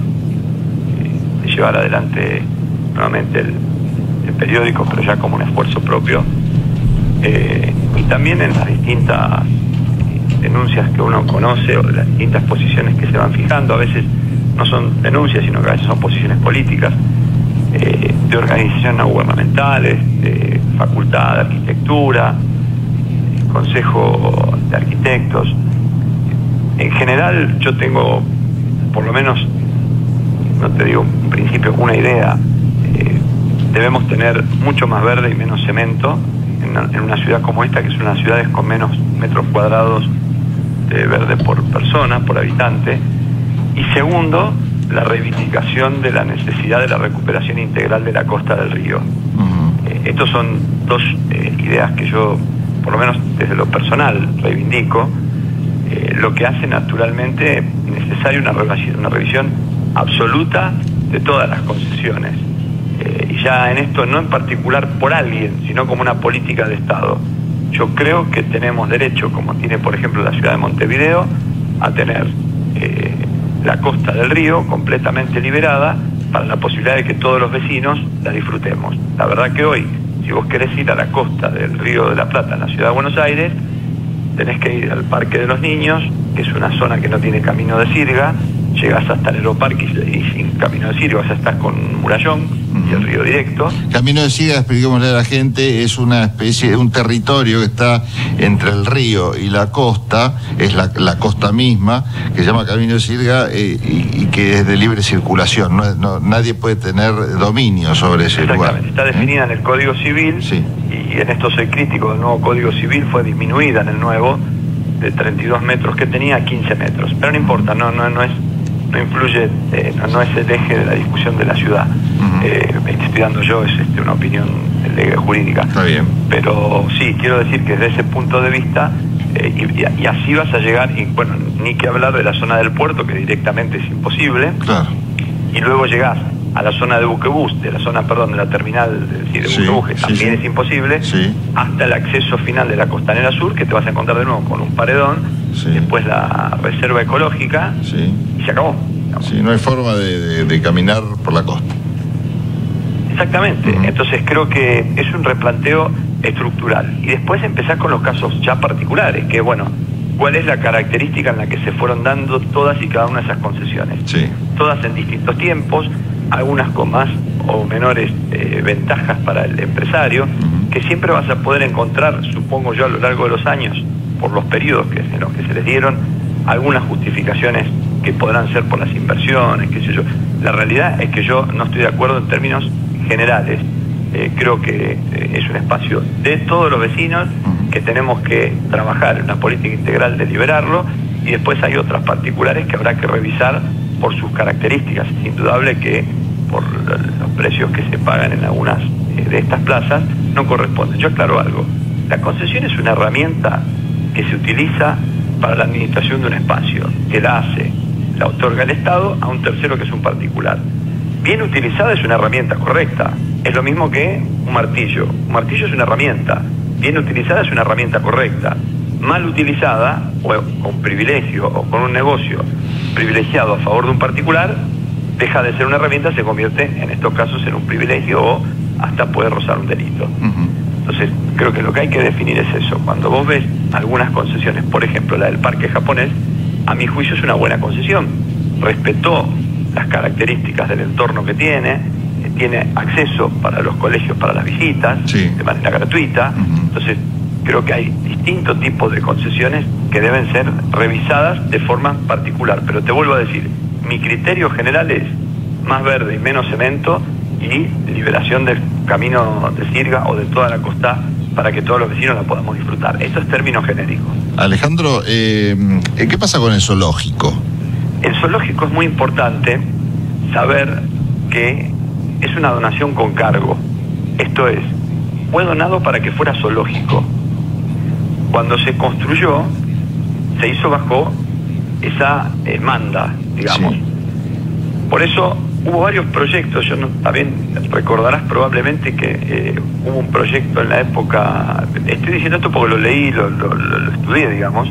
de llevar adelante nuevamente el periódico, pero ya como un esfuerzo propio, y también en las distintas denuncias que uno conoce o de las distintas posiciones que se van fijando. A veces no son denuncias, sino que a veces son posiciones políticas, de organizaciones no gubernamentales, de facultad de arquitectura, consejo de arquitectos. En general yo tengo, por lo menos, no te digo en principio, una idea. Debemos tener mucho más verde y menos cemento en una ciudad como esta, que es una ciudad con menos metros cuadrados de verde por persona, por habitante. Y segundo, la reivindicación de la necesidad de la recuperación integral de la costa del río. Estos son dos ideas que yo, por lo menos desde lo personal, reivindico, lo que hace naturalmente necesaria una revisión absoluta de todas las concesiones. Y ya en esto, no en particular por alguien, sino como una política de Estado. Yo creo que tenemos derecho, como tiene por ejemplo la ciudad de Montevideo, a tener la costa del río completamente liberada para la posibilidad de que todos los vecinos la disfrutemos. La verdad que hoy, si vos querés ir a la costa del Río de la Plata en la ciudad de Buenos Aires, tenés que ir al Parque de los Niños, que es una zona que no tiene camino de sirga, llegás hasta el Aeroparque y sin camino de sirga, o sea, estás con Murallón y el río directo. Camino de Sirga, expliquémosle a la gente, es una especie, un territorio que está entre el río y la costa, es la costa misma, que se llama Camino de Sirga, y que es de libre circulación. Nadie puede tener dominio sobre ese lugar. Está definida en el Código Civil, sí. Y en esto soy crítico del nuevo Código Civil, fue disminuida en el nuevo, de 32 metros que tenía a 15 metros. Pero no importa, no influye, no es el eje de la discusión de la ciudad. Estoy dando yo, es una opinión jurídica. Está bien. Pero sí, quiero decir que desde ese punto de vista, y así vas a llegar, y bueno, ni que hablar de la zona del puerto, que directamente es imposible. Claro. Y luego llegás a la zona de buquebús, de la terminal de buquebús, que también es imposible, hasta el acceso final de la Costanera Sur, que te vas a encontrar de nuevo con un paredón, después la reserva ecológica, y se acabó. Sí, no hay forma de caminar por la costa. Exactamente. Entonces creo que es un replanteo estructural. Y después empezás con los casos ya particulares, que bueno, ¿cuál es la característica en la que se fueron dando todas y cada una de esas concesiones? Todas en distintos tiempos, algunas con más o menores ventajas para el empresario, que siempre vas a poder encontrar, supongo yo, a lo largo de los años, por los periodos en los que se les dieron, algunas justificaciones que podrán ser por las inversiones, qué sé yo. La realidad es que yo no estoy de acuerdo en términos generales. Creo que es un espacio de todos los vecinos, que tenemos que trabajar en una política integral de liberarlo, y después hay otras particulares que habrá que revisar por sus características. Es indudable que por los precios que se pagan en algunas de estas plazas no corresponden. Yo aclaro algo: la concesión es una herramienta que se utiliza para la administración de un espacio, que la otorga el Estado a un tercero que es un particular. Bien utilizada es una herramienta correcta. Es lo mismo que un martillo. Un martillo es una herramienta. Bien utilizada es una herramienta correcta. Mal utilizada, o con privilegio, o con un negocio privilegiado a favor de un particular, deja de ser una herramienta, se convierte en estos casos en un privilegio, o hasta puede rozar un delito. Entonces creo que lo que hay que definir es eso. Cuando vos ves algunas concesiones, por ejemplo la del parque japonés, a mi juicio es una buena concesión. Respetó las características del entorno que tiene acceso para los colegios, para las visitas, de manera gratuita. Entonces creo que hay distintos tipos de concesiones que deben ser revisadas de forma particular. Pero te vuelvo a decir, mi criterio general es más verde y menos cemento, y liberación del camino de Sirga o de toda la costa para que todos los vecinos la podamos disfrutar. Esto es término genérico. Alejandro, ¿qué pasa con el zoológico? El zoológico es muy importante saber que es una donación con cargo. Esto es, fue donado para que fuera zoológico. Cuando se construyó, se hizo bajo esa manda, digamos. Por eso hubo varios proyectos. También recordarás probablemente que hubo un proyecto en la época, estoy diciendo esto porque lo leí, lo estudié, digamos,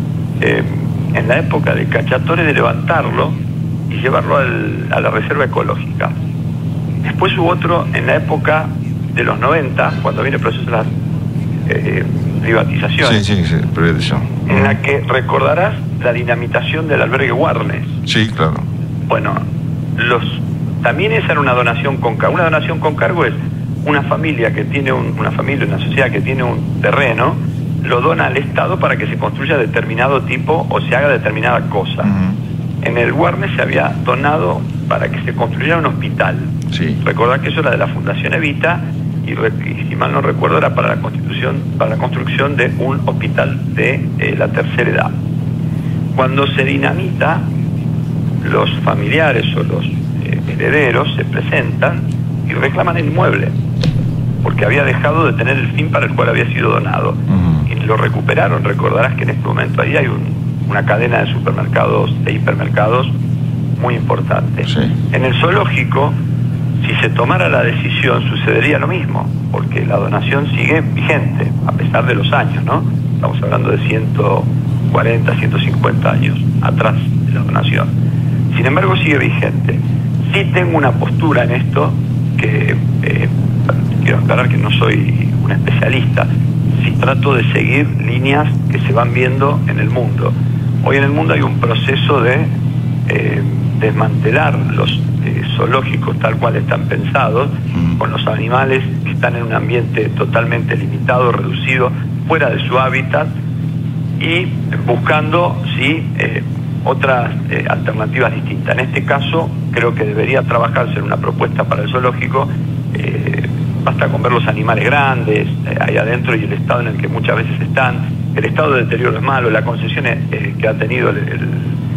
en la época de Cachatore, de levantarlo y llevarlo a la reserva ecológica. Después hubo otro en la época de los 90, cuando viene el proceso de las privatizaciones. Sí, privatización. En la que recordarás la dinamitación del albergue Warnes. Sí, claro. Bueno, también esa era una donación con cargo. Una donación con cargo es una familia que tiene una sociedad que tiene un terreno, lo dona al Estado para que se construya determinado tipo o se haga determinada cosa. En el Warnes se había donado para que se construyera un hospital. Sí. Recordad que eso era de la Fundación Evita y si mal no recuerdo era para la construcción de un hospital de la tercera edad. Cuando se dinamita, los familiares o los herederos se presentan y reclaman el inmueble, porque había dejado de tener el fin para el cual había sido donado. Y lo recuperaron. Recordarás que en este momento ahí hay una cadena de supermercados, de hipermercados muy importante. Sí. En el zoológico, si se tomara la decisión, sucedería lo mismo, porque la donación sigue vigente, a pesar de los años, ¿no? Estamos hablando de 140, 150 años atrás de la donación. Sin embargo, sigue vigente. Sí tengo una postura en esto, que quiero aclarar que no soy un especialista, sí trato de seguir líneas que se van viendo en el mundo. Hoy en el mundo hay un proceso de desmantelar los zoológicos tal cual están pensados, con los animales que están en un ambiente totalmente limitado, reducido, fuera de su hábitat, y buscando otras alternativas distintas. En este caso creo que debería trabajarse en una propuesta para el zoológico. Basta con ver los animales grandes ahí adentro y el estado en el que muchas veces están. El estado de deterioro es malo. La concesión que ha tenido el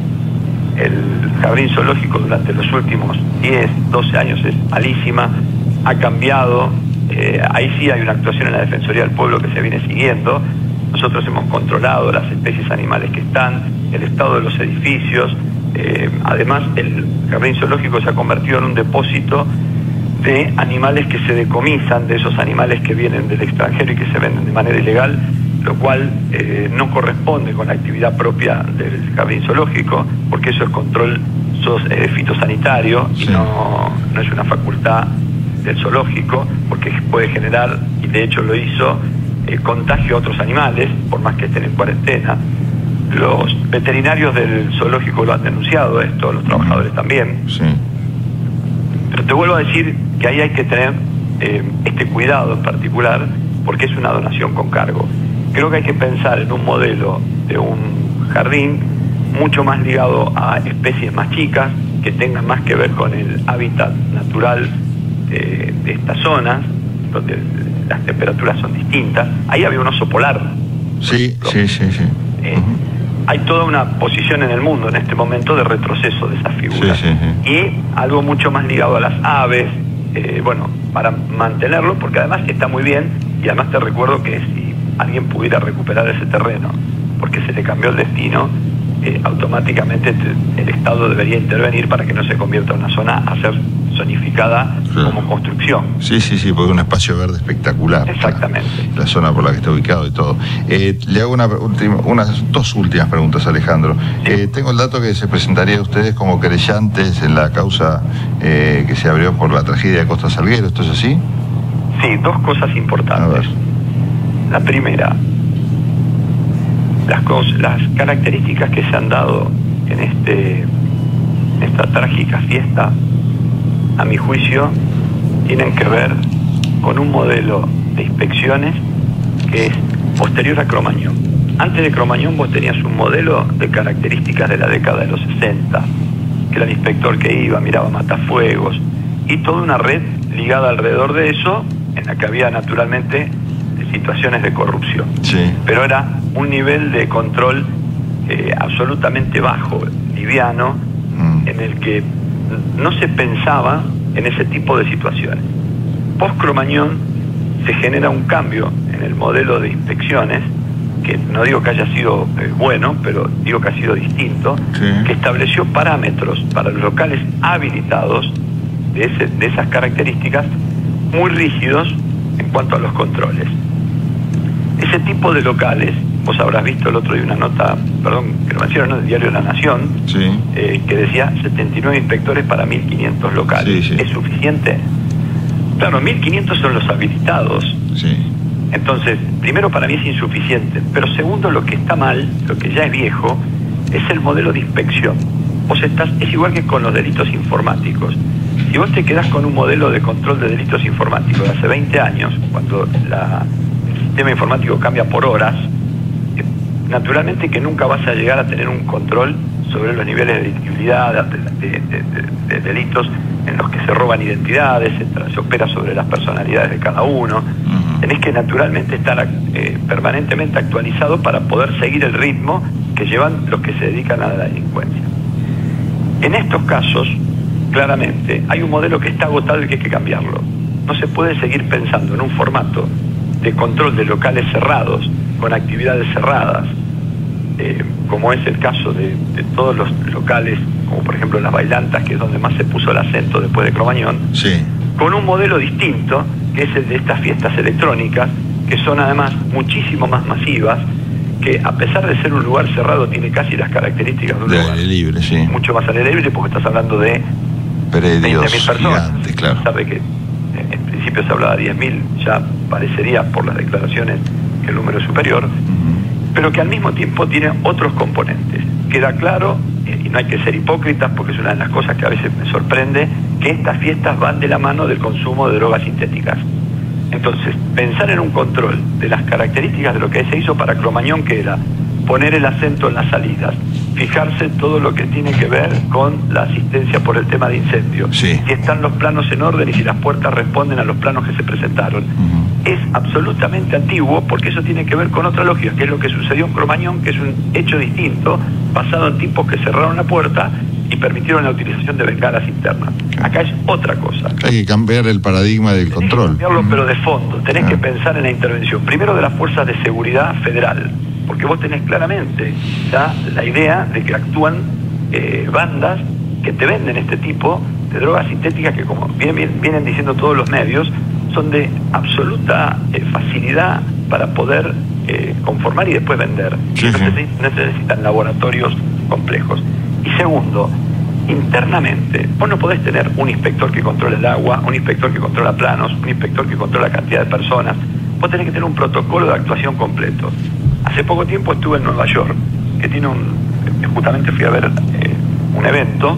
jardín zoológico durante los últimos 10, 12 años es malísima, ha cambiado. Ahí sí hay una actuación en la Defensoría del Pueblo que se viene siguiendo. Nosotros hemos controlado las especies animales que están, el estado de los edificios. Además, el jardín zoológico se ha convertido en un depósito de animales que se decomisan, de esos animales que vienen del extranjero y que se venden de manera ilegal, lo cual no corresponde con la actividad propia del jardín zoológico, porque eso es control fitosanitario y no es una facultad del zoológico, porque puede generar, y de hecho lo hizo, contagio a otros animales, por más que estén en cuarentena. Los veterinarios del zoológico lo han denunciado esto, los trabajadores también. Sí. Pero te vuelvo a decir que ahí hay que tener este cuidado en particular, porque es una donación con cargo. Creo que hay que pensar en un modelo de un jardín mucho más ligado a especies más chicas, que tengan más que ver con el hábitat natural de estas zonas, donde las temperaturas son distintas. Ahí había un oso polar. Sí. Hay toda una posición en el mundo en este momento de retroceso de esas figuras. Y algo mucho más ligado a las aves, para mantenerlo, porque además está muy bien, y además te recuerdo que si alguien pudiera recuperar ese terreno, porque se le cambió el destino, automáticamente el Estado debería intervenir para que no se convierta en una zona a ser zonificada como construcción. Sí, porque es un espacio verde espectacular. Exactamente. La zona por la que está ubicado y todo. Le hago unas dos últimas preguntas, Alejandro. Tengo el dato que se presentaría a ustedes como querellantes en la causa que se abrió por la tragedia de Costa Salguero. ¿Esto es así? Sí, dos cosas importantes. La primera, las características que se han dado en esta trágica fiesta, a mi juicio, tienen que ver con un modelo de inspecciones que es posterior a Cromañón. Antes de Cromañón vos tenías un modelo de características de la década de los 60, que era el inspector que iba, miraba matafuegos, y toda una red ligada alrededor de eso, en la que había naturalmente situaciones de corrupción. Pero era un nivel de control absolutamente bajo, liviano, en el que no se pensaba en ese tipo de situaciones. Post-Cromañón se genera un cambio en el modelo de inspecciones, que que no digo que haya sido bueno, pero digo que ha sido distinto, que estableció parámetros para los locales habilitados de esas características muy rígidos en cuanto a los controles. Ese tipo de locales, vos habrás visto el otro día una nota, perdón, que lo menciono, en el diario La Nación, que decía 79 inspectores para 1.500 locales. ¿Es suficiente? Claro, 1.500 son los habilitados. Entonces, primero, para mí es insuficiente, pero segundo, lo que está mal, lo que ya es viejo, es el modelo de inspección. Es igual que con los delitos informáticos. Si vos te quedás con un modelo de control de delitos informáticos de hace 20 años, cuando el sistema informático cambia por horas, naturalmente que nunca vas a llegar a tener un control sobre los niveles de delictibilidad, de delitos en los que se roban identidades, se opera sobre las personalidades de cada uno. Tenés que naturalmente estar permanentemente actualizado para poder seguir el ritmo que llevan los que se dedican a la delincuencia. En estos casos, claramente, hay un modelo que está agotado y que hay que cambiarlo. No se puede seguir pensando en un formato de control de locales cerrados, con actividades cerradas, como es el caso de todos los locales, como por ejemplo las bailantas, que es donde más se puso el acento después de Cromañón, con un modelo distinto, que es el de estas fiestas electrónicas, que son además muchísimo más masivas, que a pesar de ser un lugar cerrado tiene casi las características de un lugar libre, mucho más al aire libre, porque estás hablando de 20.000 personas. Gigantes, claro. Sabe que en principio se hablaba de 10.000, ya parecería por las declaraciones que el número es superior, pero que al mismo tiempo tiene otros componentes. Queda claro, y no hay que ser hipócritas, porque es una de las cosas que a veces me sorprende, que estas fiestas van de la mano del consumo de drogas sintéticas. Entonces, pensar en un control de las características de lo que se hizo para Cromañón, que era poner el acento en las salidas, fijarse en todo lo que tiene que ver con la asistencia por el tema de incendios, si están los planos en orden y si las puertas responden a los planos que se presentaron, es absolutamente antiguo, porque eso tiene que ver con otra lógica, que es lo que sucedió en Cromañón, que es un hecho distinto, basado en tipos que cerraron la puerta y permitieron la utilización de bengalas internas. Acá es otra cosa. Hay que cambiar el paradigma del control. Cambiarlo, pero de fondo. Tenés que pensar en la intervención, primero de las fuerzas de seguridad federal, porque vos tenés claramente ya la idea de que actúan bandas que te venden este tipo de drogas sintéticas que, como vienen diciendo todos los medios, son de absoluta facilidad para poder conformar y después vender. No necesitan laboratorios complejos. Y segundo, internamente, vos no podés tener un inspector que controla el agua, un inspector que controla planos, un inspector que controla la cantidad de personas. Vos tenés que tener un protocolo de actuación completo. Hace poco tiempo estuve en Nueva York, que tiene justamente fui a ver un evento,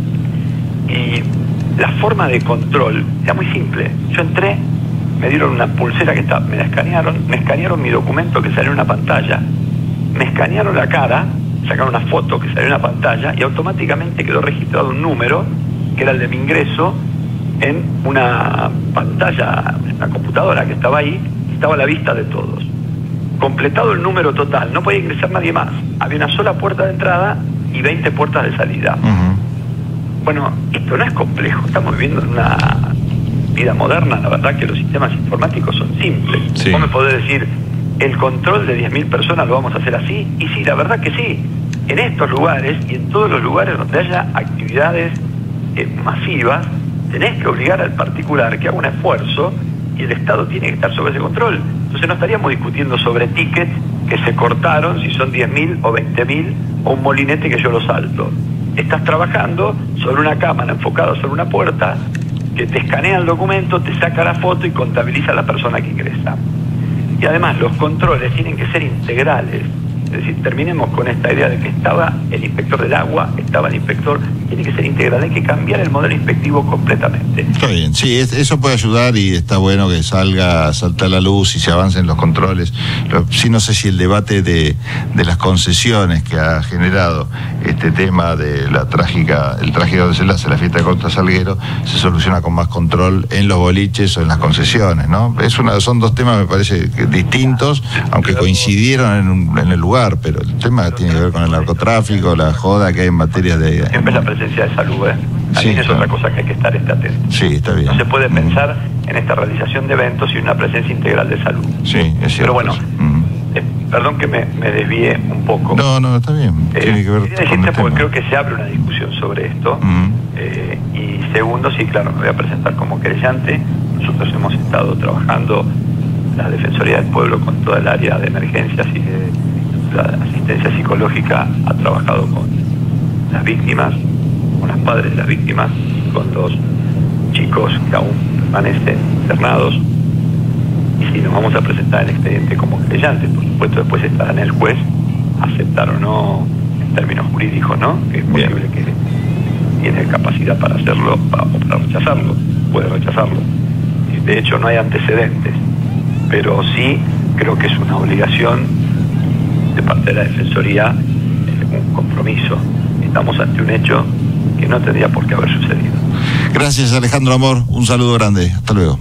y la forma de control era muy simple. Yo entré, me dieron una pulsera que me la escanearon mi documento que salió en una pantalla, me escanearon la cara, sacaron una foto que salió en una pantalla y automáticamente quedó registrado un número que era el de mi ingreso en una pantalla, en una computadora que estaba ahí, estaba a la vista de todos. Completado el número total, no podía ingresar nadie más. Había una sola puerta de entrada y 20 puertas de salida. Bueno, esto no es complejo, estamos viviendo en una vida moderna, la verdad que los sistemas informáticos son simples. Vos me podés decir, el control de 10.000 personas lo vamos a hacer así, y sí, la verdad que sí. En estos lugares y en todos los lugares donde haya actividades masivas, tenés que obligar al particular que haga un esfuerzo y el Estado tiene que estar sobre ese control. Entonces no estaríamos discutiendo sobre tickets que se cortaron, si son 10.000 o 20.000 o un molinete que yo lo salto. Estás trabajando sobre una cámara enfocada sobre una puerta que te escanea el documento, te saca la foto y contabiliza a la persona que ingresa. Y además los controles tienen que ser integrales. Es decir, terminemos con esta idea de que estaba el inspector del agua, estaba el inspector, tiene que ser integral, hay que cambiar el modelo inspectivo completamente. Está bien, sí, eso puede ayudar y está bueno que salta a la luz y se avancen los controles. Sí, no sé si el debate de las concesiones que ha generado este tema de el trágico desenlace de la fiesta de Costa Salguero se soluciona con más control en los boliches o en las concesiones, ¿no? Son dos temas, me parece, distintos, aunque coincidieron en el lugar, pero el tema tiene que ver con el narcotráfico, la joda que hay en materia de... Siempre la presencia de salud, También es otra cosa que hay que estar atento. Sí, está bien. No se puede pensar en esta realización de eventos sin una presencia integral de salud. Sí, es cierto. Pero bueno, Perdón que me desvíe un poco. No, está bien. Tiene que ver quería decirte porque creo que se abre una discusión sobre esto. Y segundo, sí, claro, me voy a presentar como querellante. Nosotros hemos estado trabajando, la Defensoría del Pueblo, con toda el área de emergencias y de la asistencia psicológica, ha trabajado con las víctimas, con los padres de las víctimas, con los chicos que aún permanecen internados. Y si nos vamos a presentar el expediente como querellantes, por supuesto después estará en el juez aceptar o no, en términos jurídicos, ¿no? Que es posible que tiene capacidad para hacerlo o para rechazarlo, puede rechazarlo. De hecho no hay antecedentes, pero sí creo que es una obligación de parte de la Defensoría, un compromiso. Estamos ante un hecho que no tendría por qué haber sucedido. Gracias, Alejandro Amor, un saludo grande, hasta luego.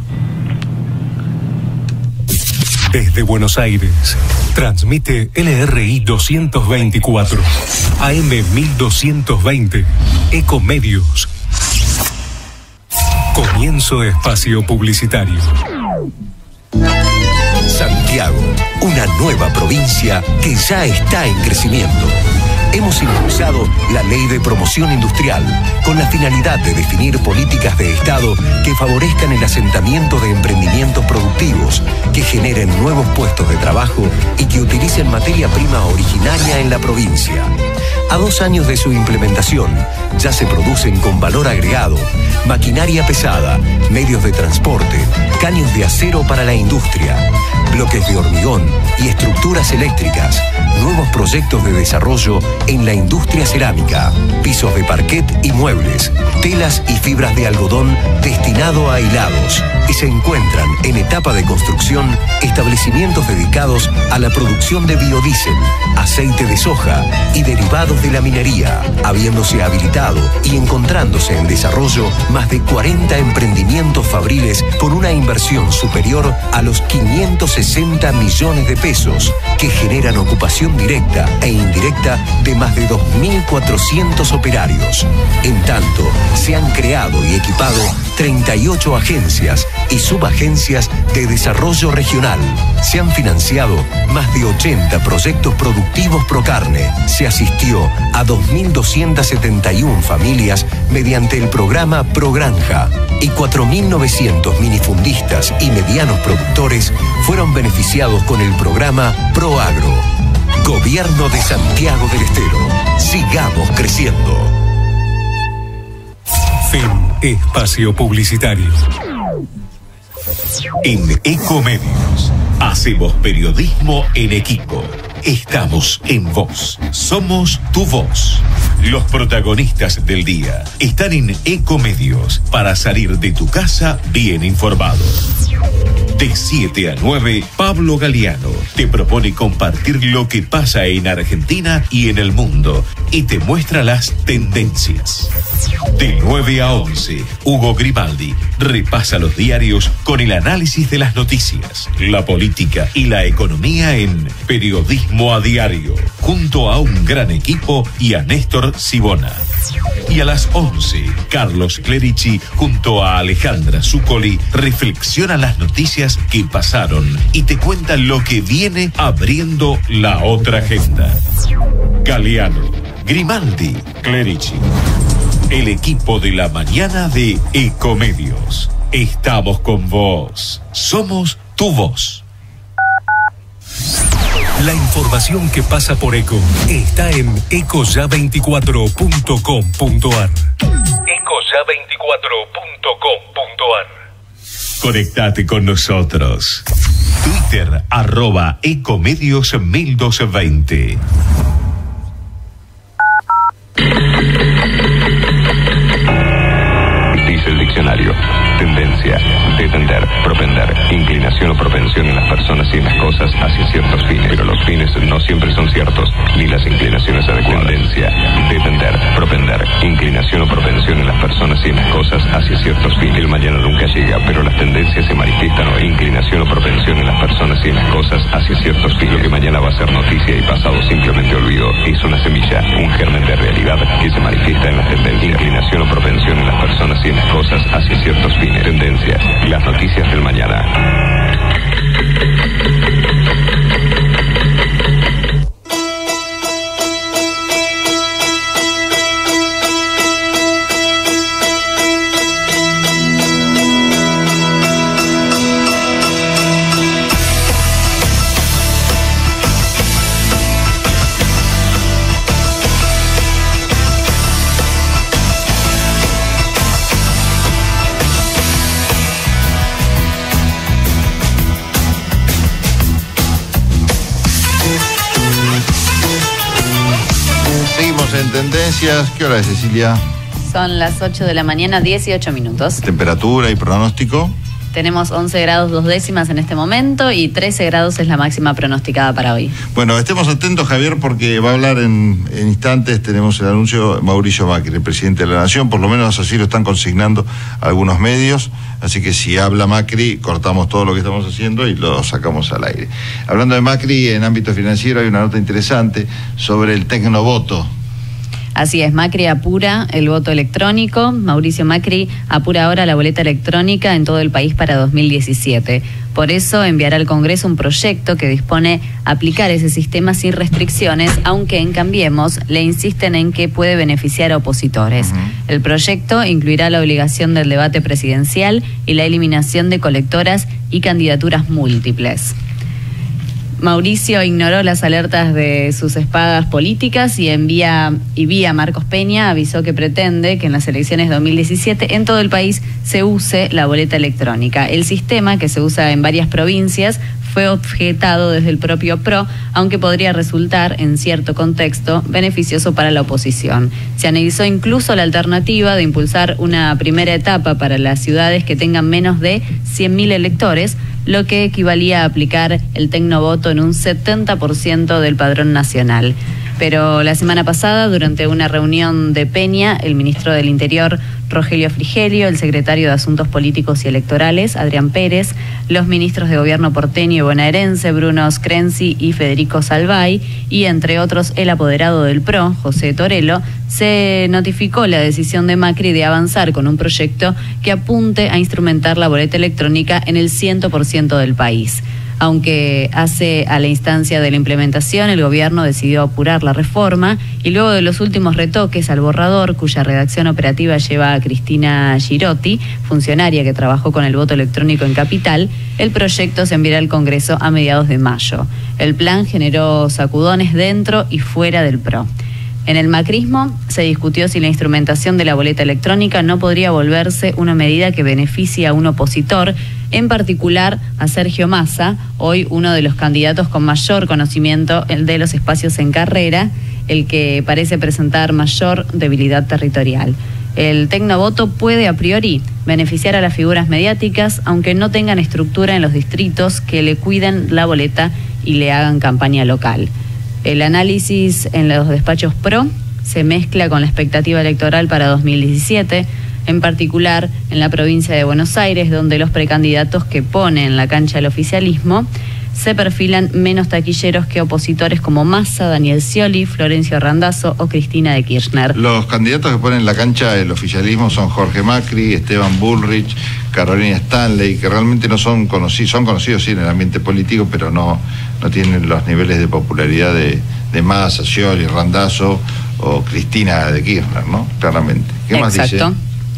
Desde Buenos Aires, transmite LRI 224, AM 1220, Ecomedios. Comienzo espacio publicitario. Santiago, una nueva provincia que ya está en crecimiento. Hemos impulsado la Ley de Promoción Industrial con la finalidad de definir políticas de Estado que favorezcan el asentamiento de emprendimientos productivos, que generen nuevos puestos de trabajo y que utilicen materia prima originaria en la provincia. A 2 años de su implementación, ya se producen con valor agregado maquinaria pesada, medios de transporte, caños de acero para la industria, bloques de hormigón y estructuras eléctricas, nuevos proyectos de desarrollo en la industria cerámica, pisos de parquet y muebles, telas y fibras de algodón destinado a hilados, y se encuentran en etapa de construcción establecimientos dedicados a la producción de biodiesel, aceite de soja y derivados de la minería, habiéndose habilitado y encontrándose en desarrollo más de 40 emprendimientos fabriles con una inversión superior a los 560 millones de pesos, que generan ocupación directa e indirecta de más de 2.400 operarios. En tanto, se han creado y equipado 38 agencias y subagencias de desarrollo regional. Se han financiado más de 80 proyectos productivos Procarne. Se asistió a 2.271 familias mediante el programa Progranja, y 4.900 minifundistas y medianos productores fueron beneficiados con el programa Proagro. Gobierno de Santiago del Estero. Sigamos creciendo. Fin espacio publicitario. En Ecomedios hacemos periodismo en equipo. Estamos en Voz. Somos tu voz. Los protagonistas del día están en Ecomedios para salir de tu casa bien informado. De 7 a 9, Pablo Galeano te propone compartir lo que pasa en Argentina y en el mundo y te muestra las tendencias. De 9 a 11, Hugo Grimaldi repasa los diarios con el análisis de las noticias, la política y la economía en Periodismo a Diario, junto a un gran equipo y a Néstor Sibona. Y a las 11, Carlos Clerici junto a Alejandra Zuccoli reflexiona las noticias que pasaron y te cuenta lo que viene abriendo la otra agenda. Galeano, Grimaldi, Clerici. El equipo de la mañana de Ecomedios. Estamos con vos. Somos tu voz. La información que pasa por Eco está en ecoya24.com.ar. Ecoya24.com.ar. Conectate con nosotros. Twitter @Ecomedios1220. Dice el diccionario: tendencia, depender, propender, inclinación o propensión en las personas y en las cosas hacia ciertos fines, pero los fines no siempre son ciertos, ni las inclinaciones adecuadas. Tendencia, depender, propender, inclinación o propensión en las personas y en las cosas hacia ciertos fines. El mañana nunca llega, pero las tendencias se manifiestan hoy. Inclinación o propensión en las personas y en las cosas hacia ciertos fines. Lo que mañana va a ser noticia y pasado simplemente olvido es una semilla, un germen de realidad que se manifiesta en las tendencias. Inclinación o propensión en las personas y en las cosas hacia ciertos fines. Tendencias, las noticias del mañana. Estamos en Tendencias. ¿Qué hora es, Cecilia? Son las 8 de la mañana, 18 minutos. Temperatura y pronóstico. Tenemos 11 grados 2 décimas en este momento y 13 grados es la máxima pronosticada para hoy. Bueno, estemos atentos, Javier, porque va a hablar en instantes. Tenemos el anuncio de Mauricio Macri, el presidente de la Nación. Por lo menos así lo están consignando algunos medios. Así que si habla Macri, cortamos todo lo que estamos haciendo y lo sacamos al aire. Hablando de Macri, en ámbito financiero hay una nota interesante sobre el tecnovoto. Así es, Macri apura el voto electrónico. Mauricio Macri apura ahora la boleta electrónica en todo el país para 2017. Por eso enviará al Congreso un proyecto que dispone aplicar ese sistema sin restricciones, aunque en Cambiemos le insisten en que puede beneficiar a opositores. El proyecto incluirá la obligación del debate presidencial y la eliminación de colectoras y candidaturas múltiples. Mauricio ignoró las alertas de sus espadas políticas y vía Marcos Peña avisó que pretende que en las elecciones 2017 en todo el país se use la boleta electrónica. El sistema, que se usa en varias provincias, fue objetado desde el propio PRO, aunque podría resultar, en cierto contexto, beneficioso para la oposición. Se analizó incluso la alternativa de impulsar una primera etapa para las ciudades que tengan menos de 100.000 electores, lo que equivalía a aplicar el tecnovoto en un 70% del padrón nacional. Pero la semana pasada, durante una reunión de Peña, el ministro del Interior, Rogelio Frigerio, el secretario de Asuntos Políticos y Electorales, Adrián Pérez, los ministros de Gobierno porteño y bonaerense, Bruno Screnzi y Federico Salvay, y entre otros el apoderado del PRO, José Torello, se notificó la decisión de Macri de avanzar con un proyecto que apunte a instrumentar la boleta electrónica en el 100% del país. Aunque hace a la instancia de la implementación, el gobierno decidió apurar la reforma y luego de los últimos retoques al borrador, cuya redacción operativa lleva a Cristina Girotti, funcionaria que trabajó con el voto electrónico en Capital, el proyecto se enviará al Congreso a mediados de mayo. El plan generó sacudones dentro y fuera del PRO. En el macrismo se discutió si la instrumentación de la boleta electrónica no podría volverse una medida que beneficie a un opositor, en particular a Sergio Massa, hoy uno de los candidatos con mayor conocimiento de los espacios en carrera, el que parece presentar mayor debilidad territorial. El tecnovoto puede a priori beneficiar a las figuras mediáticas, aunque no tengan estructura en los distritos que le cuiden la boleta y le hagan campaña local. El análisis en los despachos PRO se mezcla con la expectativa electoral para 2017, en particular en la provincia de Buenos Aires, donde los precandidatos que ponen en la cancha el oficialismo se perfilan menos taquilleros que opositores como Massa, Daniel Scioli, Florencio Randazzo o Cristina de Kirchner. Los candidatos que ponen en la cancha el oficialismo son Jorge Macri, Esteban Bullrich, Carolina Stanley, que realmente no son conocidos sí en el ambiente político, pero no tienen los niveles de popularidad de Massa, Scioli, Randazzo o Cristina de Kirchner, ¿no? Claramente. ¿Qué más dice? Exacto.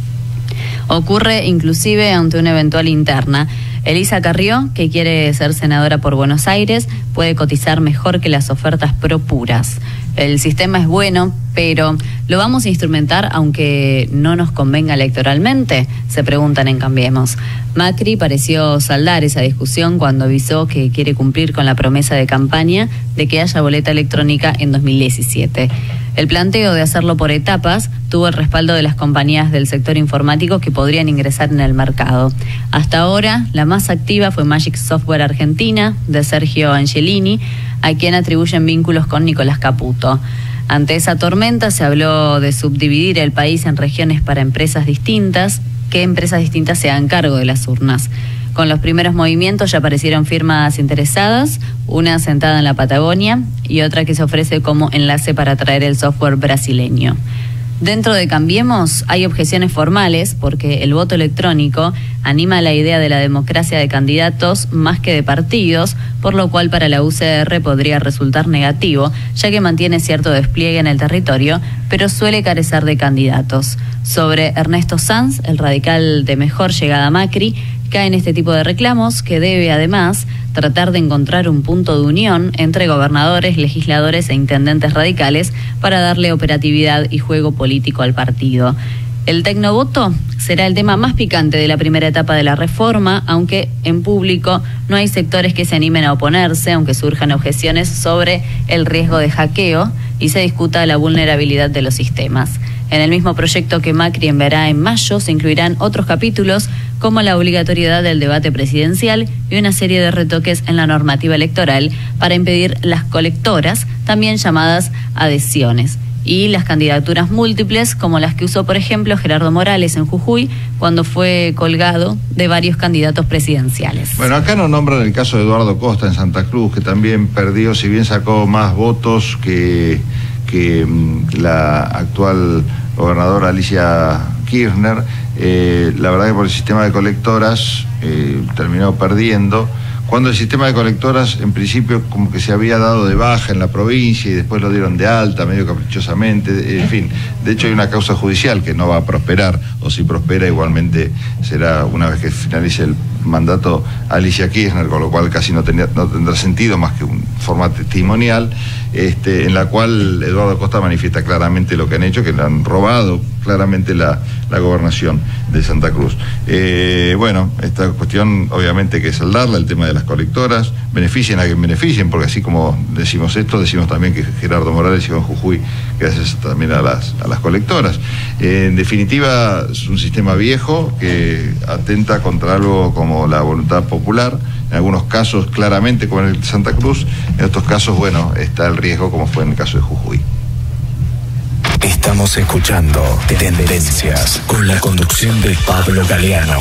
Ocurre inclusive ante una eventual interna. Elisa Carrió, que quiere ser senadora por Buenos Aires, puede cotizar mejor que las ofertas pro puras. El sistema es bueno, pero ¿lo vamos a instrumentar aunque no nos convenga electoralmente?, se preguntan en Cambiemos. Macri pareció saldar esa discusión cuando avisó que quiere cumplir con la promesa de campaña de que haya boleta electrónica en 2017. El planteo de hacerlo por etapas tuvo el respaldo de las compañías del sector informático que podrían ingresar en el mercado. Hasta ahora, la más activa fue Magic Software Argentina, de Sergio Angelini, a quien atribuyen vínculos con Nicolás Caputo. Ante esa tormenta se habló de subdividir el país en regiones para empresas distintas, que empresas distintas se hagan cargo de las urnas. Con los primeros movimientos ya aparecieron firmas interesadas, una sentada en la Patagonia y otra que se ofrece como enlace para traer el software brasileño. Dentro de Cambiemos hay objeciones formales porque el voto electrónico anima la idea de la democracia de candidatos más que de partidos, por lo cual para la UCR podría resultar negativo, ya que mantiene cierto despliegue en el territorio, pero suele carecer de candidatos. Sobre Ernesto Sanz, el radical de mejor llegada a Macri, caen este tipo de reclamos que debe además tratar de encontrar un punto de unión entre gobernadores, legisladores e intendentes radicales para darle operatividad y juego político al partido. El tecnovoto será el tema más picante de la primera etapa de la reforma, aunque en público no hay sectores que se animen a oponerse, aunque surjan objeciones sobre el riesgo de hackeo y se discuta la vulnerabilidad de los sistemas. En el mismo proyecto que Macri enviará en mayo se incluirán otros capítulos como la obligatoriedad del debate presidencial y una serie de retoques en la normativa electoral para impedir las colectoras, también llamadas adhesiones, y las candidaturas múltiples como las que usó, por ejemplo, Gerardo Morales en Jujuy cuando fue colgado de varios candidatos presidenciales. Bueno, acá nos nombran el caso de Eduardo Costa en Santa Cruz, que también perdió, si bien sacó más votos que la actual gobernadora Alicia Kirchner, la verdad que por el sistema de colectoras terminó perdiendo, cuando el sistema de colectoras en principio como que se había dado de baja en la provincia y después lo dieron de alta medio caprichosamente, en fin, de hecho hay una causa judicial que no va a prosperar, o si prospera igualmente será una vez que finalice el mandato Alicia Kirchner, con lo cual casi no tendrá sentido más que un forma testimonial, en la cual Eduardo Costa manifiesta claramente lo que han hecho, que le han robado claramente la gobernación de Santa Cruz. Bueno, esta cuestión obviamente hay que saldarla, el tema de las colectoras, beneficien a quien beneficien, porque así como decimos esto, decimos también que Gerardo Morales llegó en Jujuy gracias también a las colectoras. En definitiva, es un sistema viejo que atenta contra algo como la voluntad popular, en algunos casos claramente como en el de Santa Cruz, en otros casos, bueno, está el riesgo como fue en el caso de Jujuy. Estamos escuchando Tendencias con la conducción de Pablo Galeano.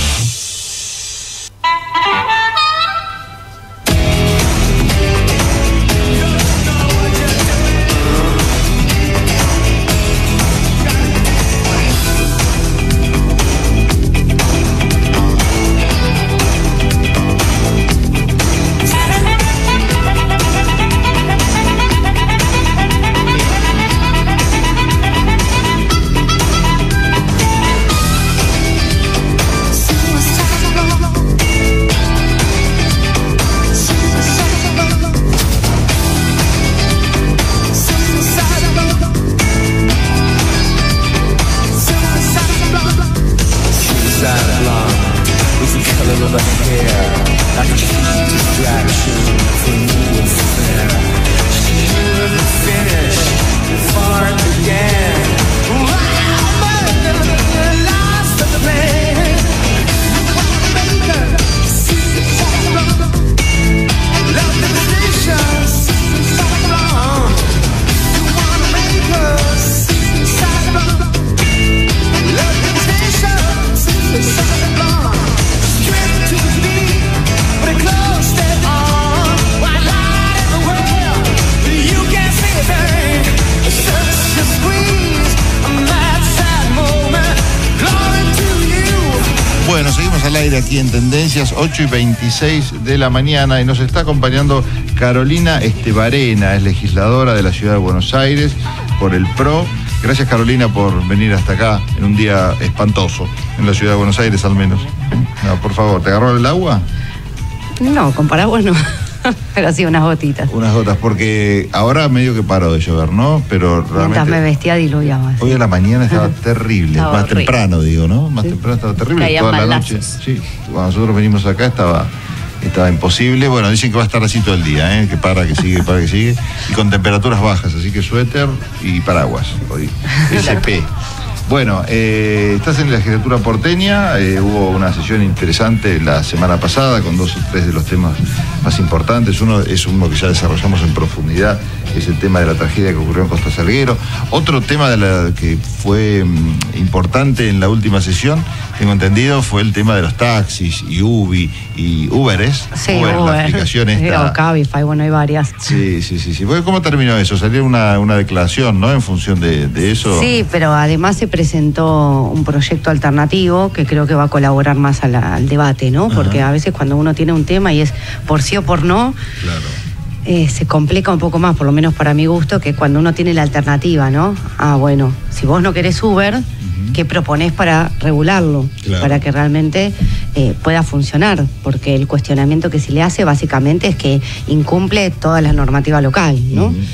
Bueno, seguimos al aire aquí en Tendencias, 8:26 de la mañana, y nos está acompañando Carolina Estebarena, es legisladora de la Ciudad de Buenos Aires por el PRO. Gracias, Carolina, por venir hasta acá en un día espantoso, en la Ciudad de Buenos Aires al menos. No, por favor, ¿te agarró el agua? No, con paraguas no. Pero sí, unas gotitas. Unas gotas, porque ahora medio que paró de llover, ¿no? Pero realmente... Mientras me vestía diluviaba. Hoy a la mañana estaba terrible, estaba más horrible. Temprano digo, ¿no? Más temprano estaba terrible. Caían toda la balazos. noche. Sí, cuando nosotros venimos acá estaba imposible. Bueno, dicen que va a estar así todo el día, ¿eh? Que para, que sigue, y con temperaturas bajas, así que suéter y paraguas hoy. SP. Bueno, estás en la legislatura porteña, hubo una sesión interesante la semana pasada con 2 o 3 de los temas más importantes. Uno es uno que ya desarrollamos en profundidad, es el tema de la tragedia que ocurrió en Costa Salguero. Otro tema que fue importante en la última sesión, tengo entendido, fue el tema de los taxis y Ubi y Uberes. Sí, Uber, Uber. la aplicación esta. O Cabify, bueno, hay varias. Sí. Bueno, ¿cómo terminó eso? Salió una declaración, ¿no? En función de eso. Sí, pero además se presentó un proyecto alternativo que creo que va a colaborar más al debate, ¿no? Porque a veces cuando uno tiene un tema y es por sí o por no, claro, se complica un poco más, por lo menos para mi gusto, que cuando uno tiene la alternativa, ¿no? Bueno, si vos no querés Uber, ¿qué proponés para regularlo? Claro. Para que realmente pueda funcionar, porque el cuestionamiento que se le hace básicamente es que incumple toda la normativa local, ¿no?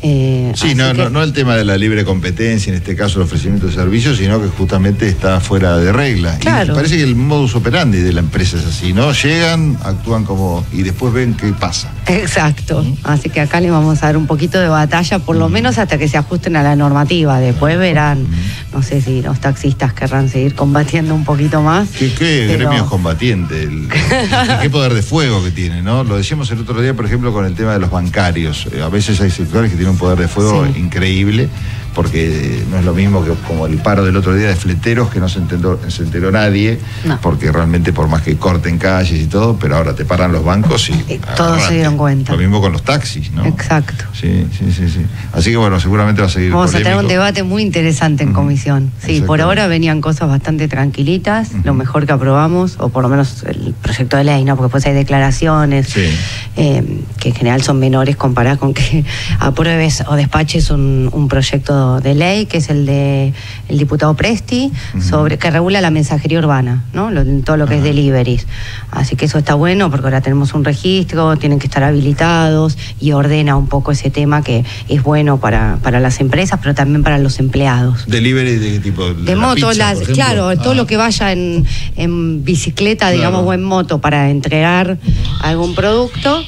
Sí, no el tema de la libre competencia, en este caso el ofrecimiento de servicios, sino que justamente está fuera de regla. Claro. Y parece que el modus operandi de la empresa es así, ¿no? Llegan, actúan como... y después ven qué pasa. Exacto. Así que acá le vamos a dar un poquito de batalla, por lo menos hasta que se ajusten a la normativa. Después verán, no sé si los taxistas querrán seguir combatiendo un poquito más. ¿Qué gremio es combatiente? ¿Qué poder de fuego que tiene, no? Lo decíamos el otro día, por ejemplo, con el tema de los bancarios. A veces hay sectores que tienen un poder de fuego increíble, porque no es lo mismo que como el paro del otro día de fleteros, que no se enteró nadie, porque realmente por más que corten calles y todo, pero ahora te paran los bancos y todos se dieron cuenta. Lo mismo con los taxis, ¿no? Exacto. Sí. Así que bueno, seguramente va a seguir Vamos polémico. a tener un debate muy interesante en comisión. Sí, por ahora venían cosas bastante tranquilitas, lo mejor que aprobamos, o por lo menos el proyecto de ley, ¿no? Porque después hay declaraciones que en general son menores comparadas con que apruebes o despaches un proyecto de ley, que es el de el diputado Presti, que regula la mensajería urbana, ¿no? Todo lo que es deliveries. Así que eso está bueno, porque ahora tenemos un registro, tienen que estar habilitados, y ordena un poco ese tema, que es bueno para las empresas, pero también para los empleados. ¿Delivery de qué tipo? De moto, claro, todo lo que vaya en bicicleta, digamos, o en moto para entregar algún producto,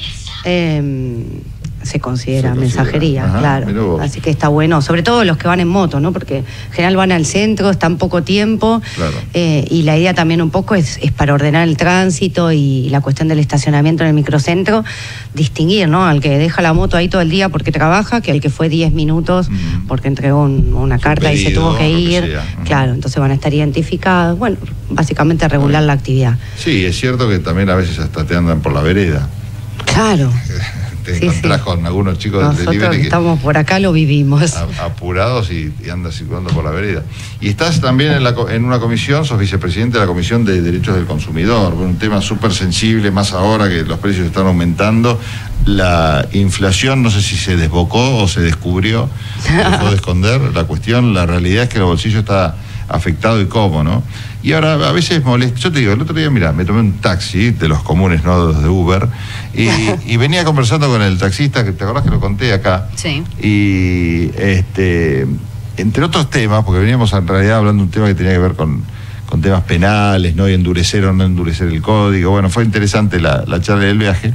se considera mensajería, claro. Así que está bueno, sobre todo los que van en moto, ¿no? Porque en general van al centro, están poco tiempo, y la idea también un poco es para ordenar el tránsito y la cuestión del estacionamiento en el microcentro, distinguir, ¿no? Al que deja la moto ahí todo el día porque trabaja, que al que fue 10 minutos porque entregó una carta y se tuvo que ir. Claro, entonces van a estar identificados. Bueno, básicamente regular la actividad. Sí, es cierto que también a veces hasta te andan por la vereda. Claro. Te encontrás con algunos chicos del delivery que estamos por acá, lo vivimos. Apurados y andas circulando por la vereda. Y estás también en una comisión, sos vicepresidente de la Comisión de Derechos del Consumidor, un tema súper sensible, más ahora que los precios están aumentando. La inflación, no sé si se desbocó o se descubrió, se dejó de esconder. La realidad es que el bolsillo está afectado, y cómo, ¿no? Y ahora a veces molesta. Yo te digo, el otro día, mira, me tomé un taxi de los comunes, no de los de Uber, y venía conversando con el taxista, que te acordás que lo conté acá. Sí. Y entre otros temas, porque veníamos en realidad hablando de un tema que tenía que ver con temas penales, ¿no? Y endurecer o no endurecer el código. Bueno, fue interesante la charla del viaje.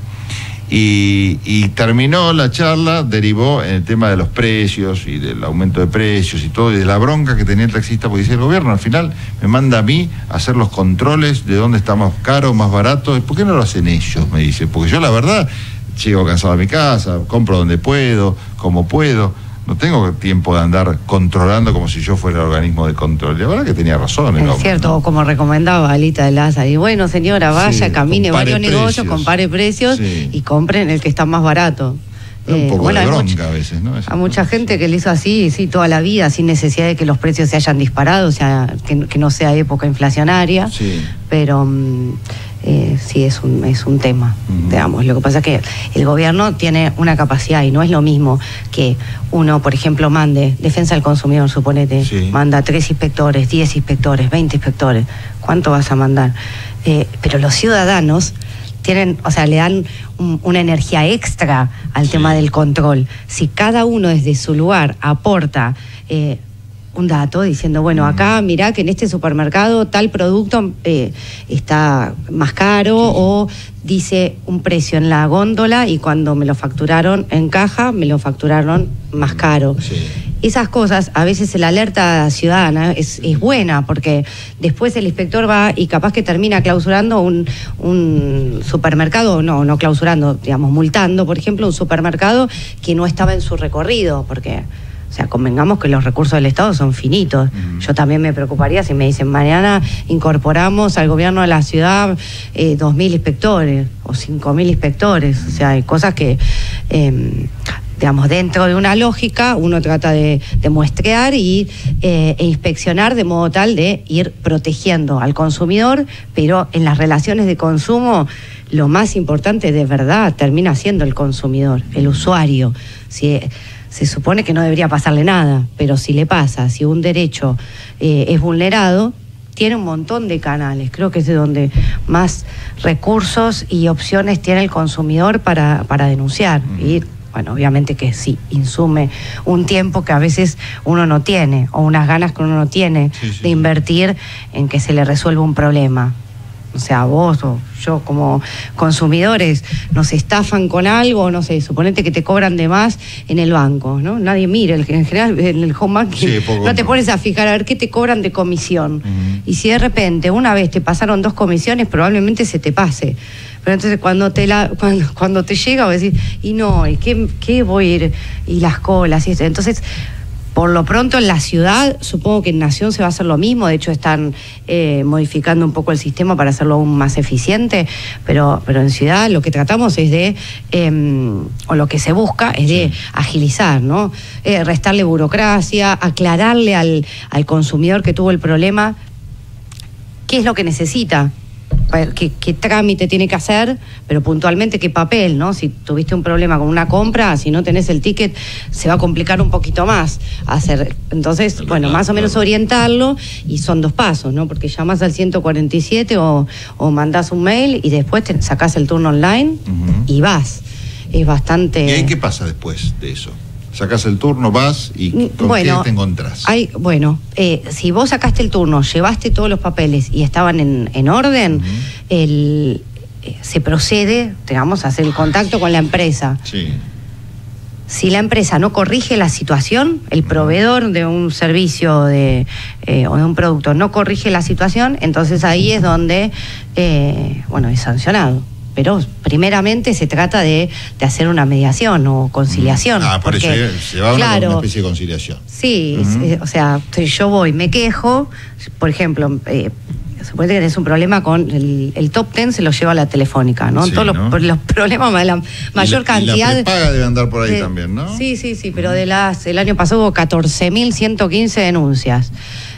Y terminó la charla, derivó en el tema de los precios y del aumento de precios y todo, y de la bronca que tenía el taxista, porque dice, el gobierno al final me manda a mí a hacer los controles de dónde está más caro, más barato. ¿Por qué no lo hacen ellos? Me dice, porque yo la verdad llego cansado a mi casa, compro donde puedo, como puedo. No tengo tiempo de andar controlando como si yo fuera el organismo de control. La verdad que tenía razón. Es cierto, ¿no? Como recomendaba Alita de Laza. Y bueno, señora, vaya, camine varios negocios, compare precios y compren el que está más barato. Un poco de bronca a veces, ¿no? A mucha gente que le hizo así, toda la vida, sin necesidad de que los precios se hayan disparado, o sea, que no sea época inflacionaria. Pero... sí, es un tema, digamos. Lo que pasa es que el gobierno tiene una capacidad, y no es lo mismo que uno, por ejemplo, mande defensa del consumidor, suponete, manda 3 inspectores, 10 inspectores, 20 inspectores. ¿Cuánto vas a mandar? Pero los ciudadanos tienen, o sea, le dan una energía extra al tema del control. Si cada uno desde su lugar aporta un dato diciendo, bueno, acá mirá que en este supermercado tal producto está más caro, o dice un precio en la góndola y cuando me lo facturaron en caja me lo facturaron más caro. Esas cosas, a veces la alerta ciudadana es buena, porque después el inspector va y capaz que termina clausurando un supermercado, no clausurando, digamos, multando, por ejemplo, un supermercado que no estaba en su recorrido, porque... O sea, convengamos que los recursos del Estado son finitos. Yo también me preocuparía si me dicen, mañana incorporamos al gobierno de la ciudad 2.000 inspectores o 5.000 inspectores. O sea, hay cosas que, digamos, dentro de una lógica uno trata de muestrear e inspeccionar de modo tal de ir protegiendo al consumidor, pero en las relaciones de consumo lo más importante de verdad termina siendo el consumidor, el usuario. Se supone que no debería pasarle nada, pero si le pasa, si un derecho es vulnerado, tiene un montón de canales. Creo que es de donde más recursos y opciones tiene el consumidor para denunciar. Y bueno, obviamente que sí, insume un tiempo que a veces uno no tiene, o unas ganas que uno no tiene de invertir en que se le resuelva un problema. O sea, vos o yo como consumidores nos estafan con algo, no sé, suponete que te cobran de más en el banco, ¿no? Nadie mira, en general en el home banking no te pones a fijar a ver qué te cobran de comisión. Y si de repente una vez te pasaron 2 comisiones, probablemente se te pase. Pero entonces cuando te llega, vos decís, y no, ¿y qué voy a ir? Y las colas y esto. Entonces, por lo pronto en la ciudad, supongo que en Nación se va a hacer lo mismo, de hecho están modificando un poco el sistema para hacerlo aún más eficiente, pero en ciudad lo que tratamos es de, o lo que se busca es de agilizar, ¿no? Restarle burocracia, aclararle al consumidor que tuvo el problema qué es lo que necesita. Qué trámite tiene que hacer, pero puntualmente qué papel, ¿no? Si tuviste un problema con una compra, si no tenés el ticket, se va a complicar un poquito más hacer. Entonces, bueno, más o menos orientarlo, y son 2 pasos, ¿no? Porque llamás al 147 o mandás un mail y después te sacás el turno online y vas. Es bastante... ¿Y ahí qué pasa después de eso? Sacás el turno, vas y ¿con qué te encontrás? Si vos sacaste el turno, llevaste todos los papeles y estaban en orden, se procede, digamos, a hacer el contacto con la empresa. Sí. Si la empresa no corrige la situación, el proveedor de un servicio o de un producto no corrige la situación, entonces ahí es donde, es sancionado. Pero primeramente se trata de hacer una mediación o conciliación. Por eso se va a una especie de conciliación. Sí, o sea, yo voy, me quejo, por ejemplo, suponete que tenés un problema con el top 10, se lo lleva a la Telefónica, ¿no? Todos los problemas, la mayor cantidad... Y la prepaga debe andar por ahí también, ¿no? Sí, pero el año pasado hubo 14.115 denuncias.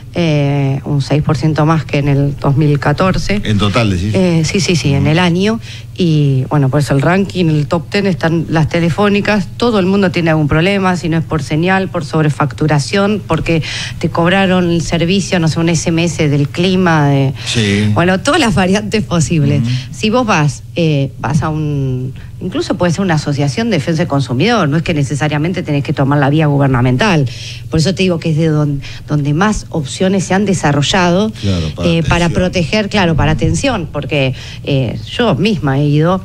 Un 6% más que en el 2014. ¿En total, decís? Sí, en el año. Y bueno, por eso el ranking, el top 10 están las telefónicas. Todo el mundo tiene algún problema, si no es por señal, por sobrefacturación, porque te cobraron el servicio, no sé, un SMS del clima. Bueno, todas las variantes posibles. Si vos vas a incluso puede ser una asociación de defensa del consumidor, no es que necesariamente tenés que tomar la vía gubernamental. Por eso te digo que es de donde más opciones se han desarrollado para proteger, para atención, porque yo misma he ido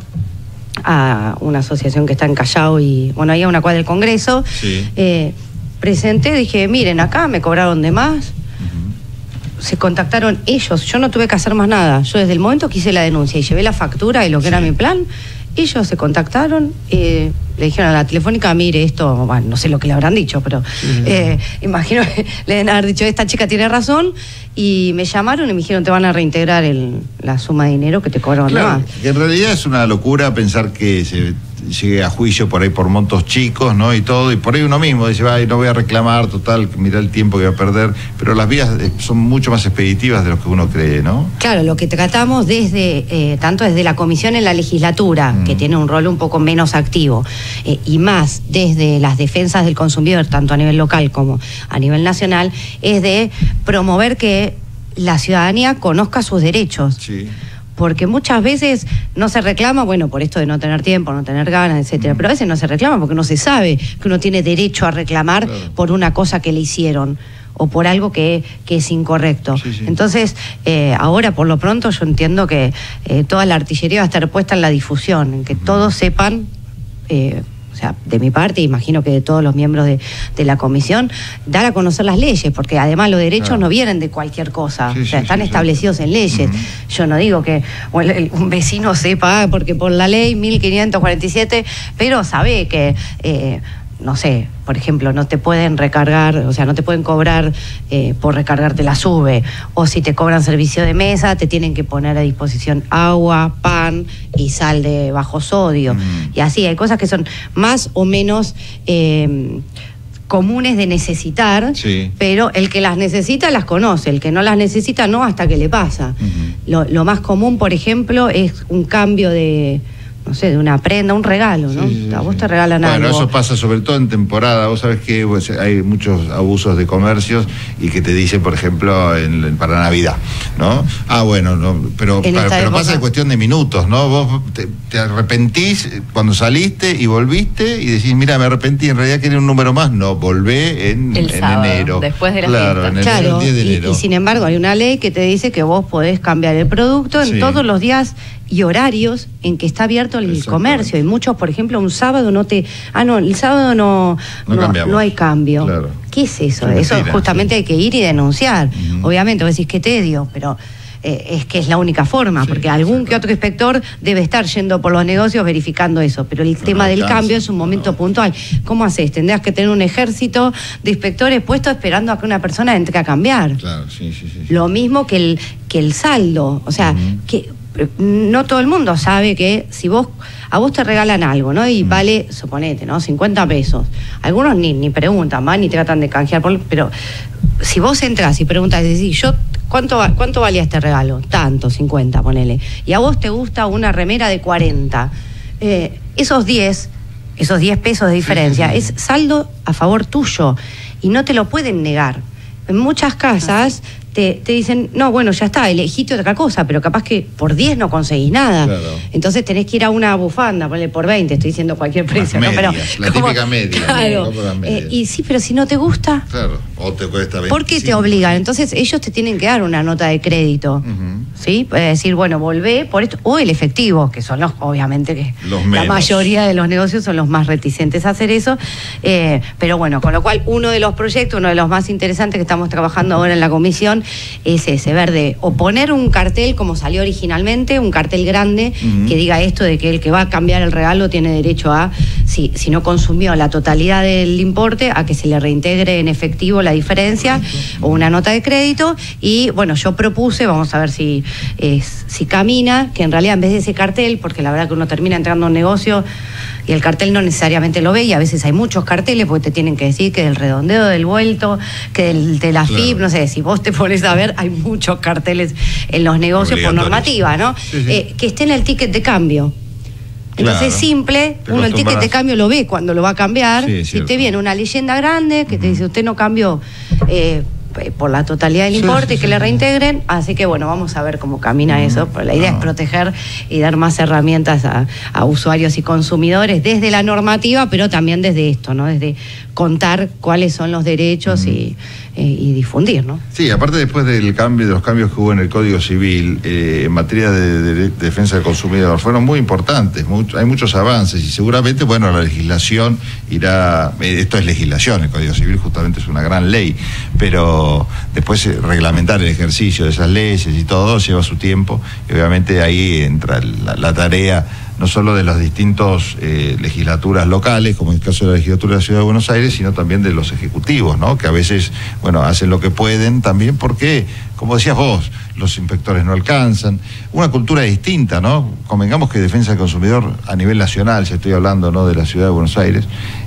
a una asociación que está en Callao y, ahí a una cuadra del Congreso, presenté, dije, miren, acá me cobraron de más. Se contactaron ellos, yo no tuve que hacer más nada. Yo desde el momento que hice la denuncia y llevé la factura y lo que era mi plan, ellos se contactaron, le dijeron a la Telefónica, mire, esto, no sé lo que le habrán dicho, pero imagino que le deben haber dicho, esta chica tiene razón, y me llamaron y me dijeron, te van a reintegrar la suma de dinero que te cobraron. Que en realidad es una locura pensar que se llegue a juicio por ahí por montos chicos, ¿no? Y todo, y por ahí uno mismo dice, no voy a reclamar, total, mirá el tiempo que voy a perder, pero las vías son mucho más expeditivas de lo que uno cree, ¿no? Claro, lo que tratamos tanto desde la comisión en la legislatura, que tiene un rol un poco menos activo, y más desde las defensas del consumidor, tanto a nivel local como a nivel nacional, es de promover que la ciudadanía conozca sus derechos. Porque muchas veces no se reclama, por esto de no tener tiempo, no tener ganas, etcétera, pero a veces no se reclama porque no se sabe que uno tiene derecho a reclamar por una cosa que le hicieron o por algo que es incorrecto. Entonces, ahora por lo pronto yo entiendo que toda la artillería va a estar puesta en la difusión, en que todos sepan, o sea, de mi parte, imagino que de todos los miembros de la comisión, dar a conocer las leyes, porque además los derechos no vienen de cualquier cosa, están establecidos en leyes. Yo no digo que un vecino sepa, porque por la ley 1547, pero sabe que... no sé, por ejemplo, no te pueden recargar, o sea, no te pueden cobrar por recargarte la SUBE, o si te cobran servicio de mesa, te tienen que poner a disposición agua, pan y sal de bajo sodio. Y así, hay cosas que son más o menos comunes de necesitar, pero el que las necesita las conoce, el que no las necesita no, hasta que le pasa. Lo más común, por ejemplo, es un cambio de no sé, de una prenda, un regalo, ¿no? A vos te regalan algo. Bueno, eso pasa sobre todo en temporada. Vos sabés que pues, hay muchos abusos de comercios y que te dicen, por ejemplo, para Navidad, ¿no? Bueno, no, pero pasa en cuestión de minutos, ¿no? Vos te arrepentís cuando saliste y volviste y decís, mira, me arrepentí, en realidad quería un número más. No, volvé en enero. Después de la fiesta. El 10 de enero. Y sin embargo hay una ley que te dice que vos podés cambiar el producto en todos los días y horarios en que está abierto el comercio. Y muchos, por ejemplo, un sábado el sábado no hay cambio. Claro. ¿Qué es eso? Eso justamente hay que ir y denunciar. Obviamente, vos decís que tedio, pero es que es la única forma, porque algún que otro inspector debe estar yendo por los negocios verificando eso, pero el tema del cambio es un momento puntual. ¿Cómo haces? Tendrás que tener un ejército de inspectores puestos esperando a que una persona entre a cambiar. Claro, sí. Lo mismo que el saldo, o sea, que no todo el mundo sabe que si a vos te regalan algo, ¿no? Y vale, suponete, ¿no? 50 pesos. Algunos ni preguntan, van y tratan de canjear, pero si vos entras y preguntas, decís, ¿cuánto valía este regalo? Tanto, 50, ponele. Y a vos te gusta una remera de 40. Esos 10 pesos de diferencia es saldo a favor tuyo y no te lo pueden negar. En muchas casas te dicen, no, bueno, ya está, elegiste otra cosa, pero capaz que por 10 no conseguís nada. Claro. Entonces tenés que ir a una bufanda, ponle por 20, estoy diciendo cualquier precio. Medias, ¿no? Pero, la típica media. Claro. Y sí, pero si no te gusta, claro, o te cuesta 25. ¿Por qué te obligan? Entonces ellos te tienen que dar una nota de crédito. ¿Sí? Puede decir, bueno, volvé por esto, o el efectivo, que son obviamente que la mayoría de los negocios son los más reticentes a hacer eso. Pero bueno, con lo cual uno de los proyectos, uno de los más interesantes que estamos trabajando ahora en la comisión es ese, ver de o poner un cartel como salió originalmente, un cartel grande que diga esto de que el que va a cambiar el regalo tiene derecho a, si no consumió la totalidad del importe, a que se le reintegre en efectivo la diferencia o una nota de crédito. Y bueno, yo propuse, vamos a ver si camina, que en realidad en vez de ese cartel, porque la verdad que uno termina entrando a un negocio y el cartel no necesariamente lo ve, y a veces hay muchos carteles porque te tienen que decir que del redondeo del vuelto, que de la FIP, no sé, si vos te pones a ver, hay muchos carteles en los negocios por normativa, ¿no? Que esté en el ticket de cambio. Entonces es simple, uno el ticket de cambio lo ve cuando lo va a cambiar, si te viene una leyenda grande que te dice usted no cambió por la totalidad del importe y que le reintegren, así que bueno, vamos a ver cómo camina eso, pero la idea es proteger y dar más herramientas a usuarios y consumidores desde la normativa, pero también desde esto, ¿no? Desde contar cuáles son los derechos y difundir, ¿no? Sí, aparte después de los cambios que hubo en el Código Civil en materia de defensa del consumidor, fueron muy importantes, hay muchos avances y seguramente, bueno, la legislación irá, esto es legislación, el Código Civil justamente es una gran ley, pero después reglamentar el ejercicio de esas leyes y todo lleva su tiempo y obviamente ahí entra la tarea no solo de las distintas legislaturas locales, como en el caso de la legislatura de la Ciudad de Buenos Aires, sino también de los ejecutivos, ¿no? Que a veces, bueno, hacen lo que pueden también porque, como decías vos, los inspectores no alcanzan. Una cultura distinta, ¿no? Convengamos que defensa del consumidor a nivel nacional, ya estoy hablando, ¿no?, de la Ciudad de Buenos Aires,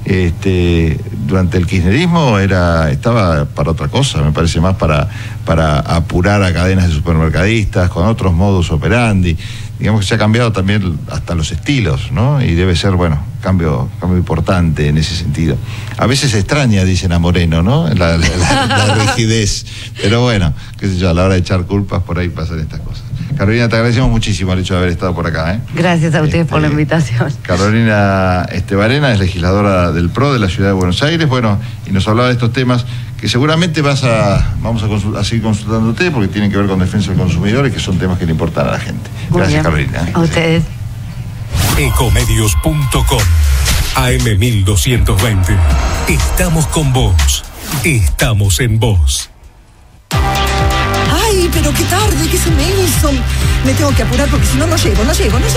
durante el kirchnerismo estaba para otra cosa, me parece, más para apurar a cadenas de supermercadistas con otros modus operandi. Digamos que se ha cambiado también hasta los estilos, ¿no? Y debe ser, bueno, cambio importante en ese sentido. A veces se extraña, dicen a Moreno, ¿no? La rigidez. Pero bueno, qué sé yo, a la hora de echar culpas, por ahí pasan estas cosas. Carolina, te agradecemos muchísimo el hecho de haber estado por acá, ¿eh? Gracias a ustedes por la invitación. Carolina Estebarena es legisladora del PRO de la Ciudad de Buenos Aires, bueno, y nos hablaba de estos temas que seguramente vamos a seguir consultándote porque tienen que ver con defensa del consumidor y que son temas que le importan a la gente. Gracias, Carolina. A ustedes. Ecomedios.com AM1220. Estamos con vos. Estamos en vos. Ay, pero qué tarde, ¿qué se me hizo? Me tengo que apurar porque si no, no llego.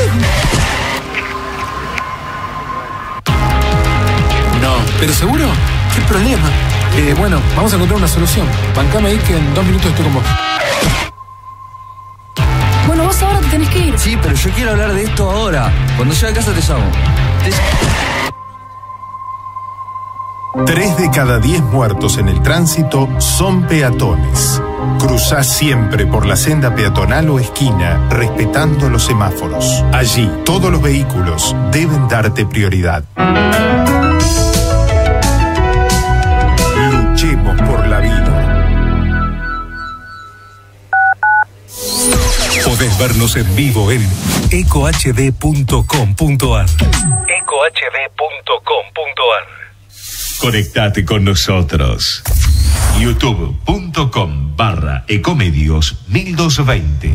No, ¿pero seguro? ¿Qué problema? Bueno, vamos a encontrar una solución. Bancame ahí que en 2 minutos estoy con vos. Bueno, vos ahora te tenés que ir. Sí, pero yo quiero hablar de esto ahora. Cuando llegue a casa te llamo. 3 de cada 10 muertos en el tránsito son peatones. Cruzá siempre por la senda peatonal o esquina, respetando los semáforos. Allí, todos los vehículos deben darte prioridad. Luchemos por la vida. Podés vernos en vivo en ecohd.com.ar. ecohd.com.ar. Conectate con nosotros. youtube.com/ecomedios 1220.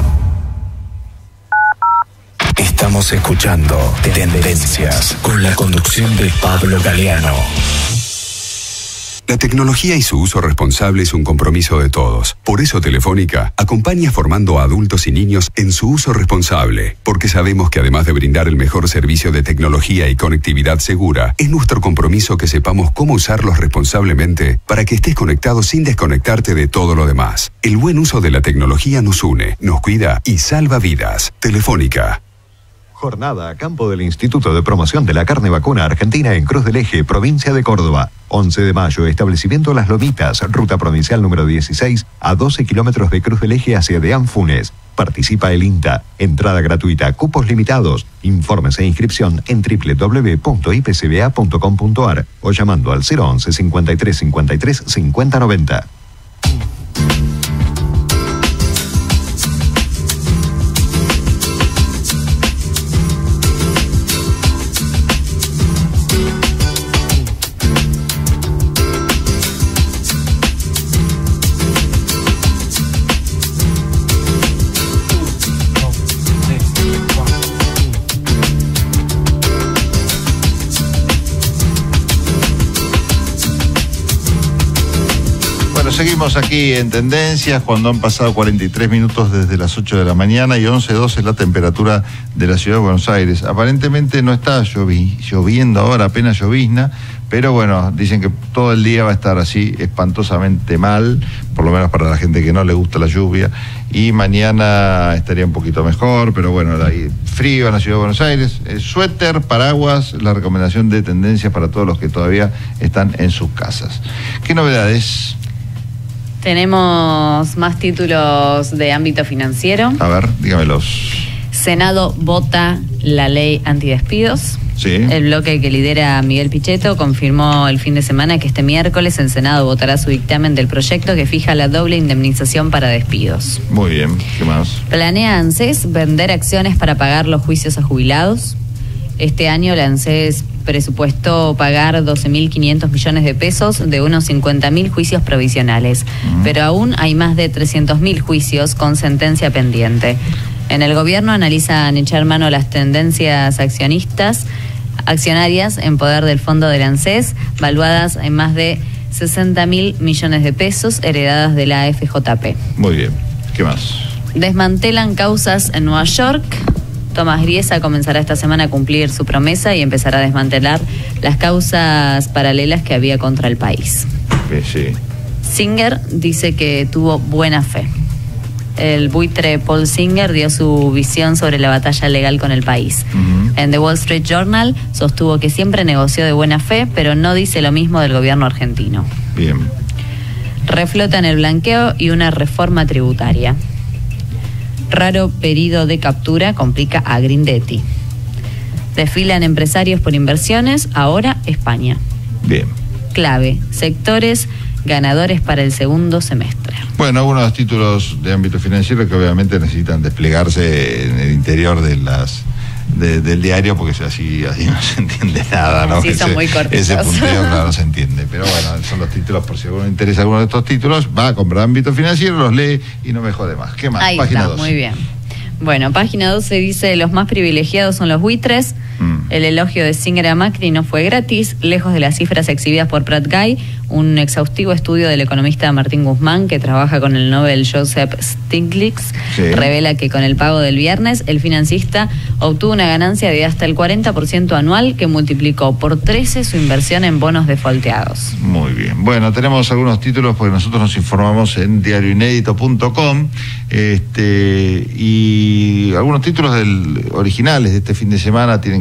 Estamos escuchando Tendencias con la conducción de Pablo Galeano. La tecnología y su uso responsable es un compromiso de todos. Por eso Telefónica acompaña formando a adultos y niños en su uso responsable, porque sabemos que además de brindar el mejor servicio de tecnología y conectividad segura, es nuestro compromiso que sepamos cómo usarlos responsablemente para que estés conectado sin desconectarte de todo lo demás. El buen uso de la tecnología nos une, nos cuida y salva vidas. Telefónica. Jornada a campo del Instituto de Promoción de la Carne Vacuna Argentina en Cruz del Eje, provincia de Córdoba. 11 de mayo, establecimiento Las Lomitas, ruta provincial número 16, a 12 kilómetros de Cruz del Eje hacia Deán Funes. Participa el INTA. Entrada gratuita, cupos limitados. Informes e inscripción en www.ipcba.com.ar o llamando al 011 53 53 50 90. Seguimos aquí en Tendencias cuando han pasado 43 minutos desde las 8 de la mañana y 11:12 la temperatura de la ciudad de Buenos Aires. Aparentemente no está lloviendo ahora, apenas llovizna, pero bueno, dicen que todo el día va a estar así espantosamente mal, por lo menos para la gente que no le gusta la lluvia, y mañana estaría un poquito mejor, pero bueno, hay frío en la ciudad de Buenos Aires, suéter, paraguas, la recomendación de Tendencias para todos los que todavía están en sus casas. ¿Qué novedades? Tenemos más títulos de ámbito financiero. A ver, dígamelos. Senado vota la ley antidespidos. Sí. El bloque que lidera Miguel Pichetto confirmó el fin de semana que este miércoles el Senado votará su dictamen del proyecto que fija la doble indemnización para despidos. Muy bien, ¿qué más? Planea ANSES vender acciones para pagar los juicios a jubilados. Este año la ANSES presupuestó pagar 12.500 millones de pesos de unos 50.000 juicios provisionales, pero aún hay más de 300.000 juicios con sentencia pendiente. En el gobierno analizan echar mano a las tendencias accionarias en poder del fondo de la ANSES, valuadas en más de 60.000 millones de pesos heredadas de la FJP. Muy bien, ¿qué más? Desmantelan causas en Nueva York. Tomás Griesa comenzará esta semana a cumplir su promesa y empezará a desmantelar las causas paralelas que había contra el país. Sí. Singer dice que tuvo buena fe. El buitre Paul Singer dio su visión sobre la batalla legal con el país. En The Wall Street Journal sostuvo que siempre negoció de buena fe, pero no dice lo mismo del gobierno argentino. Bien. Reflotan el blanqueo y una reforma tributaria. Raro pedido de captura complica a Grindetti. Desfilan empresarios por inversiones, ahora España. Bien. Clave, sectores ganadores para el segundo semestre. Bueno, algunos títulos de ámbito financiero que obviamente necesitan desplegarse en el interior de del diario, porque así no se entiende nada, ¿no? Sí, son muy cortos. Ese punteo, claro, no se entiende. Pero bueno, son los títulos, por si alguno le interesa alguno de estos títulos, va a comprar ámbito financiero, los lee y no me jode más. ¿Qué más? Ahí Página está, 12. muy bien. Bueno, página 12 dice: los más privilegiados son los buitres. El elogio de Singer a Macri no fue gratis, lejos de las cifras exhibidas por Pratt Guy. Un exhaustivo estudio del economista Martín Guzmán, que trabaja con el Nobel Joseph Stiglitz, revela que con el pago del viernes, el financista obtuvo una ganancia de hasta el 40% anual, que multiplicó por 13 su inversión en bonos defaulteados. Muy bien. Bueno, tenemos algunos títulos porque nosotros nos informamos en diarioinédito.com y algunos títulos originales de este fin de semana tienen que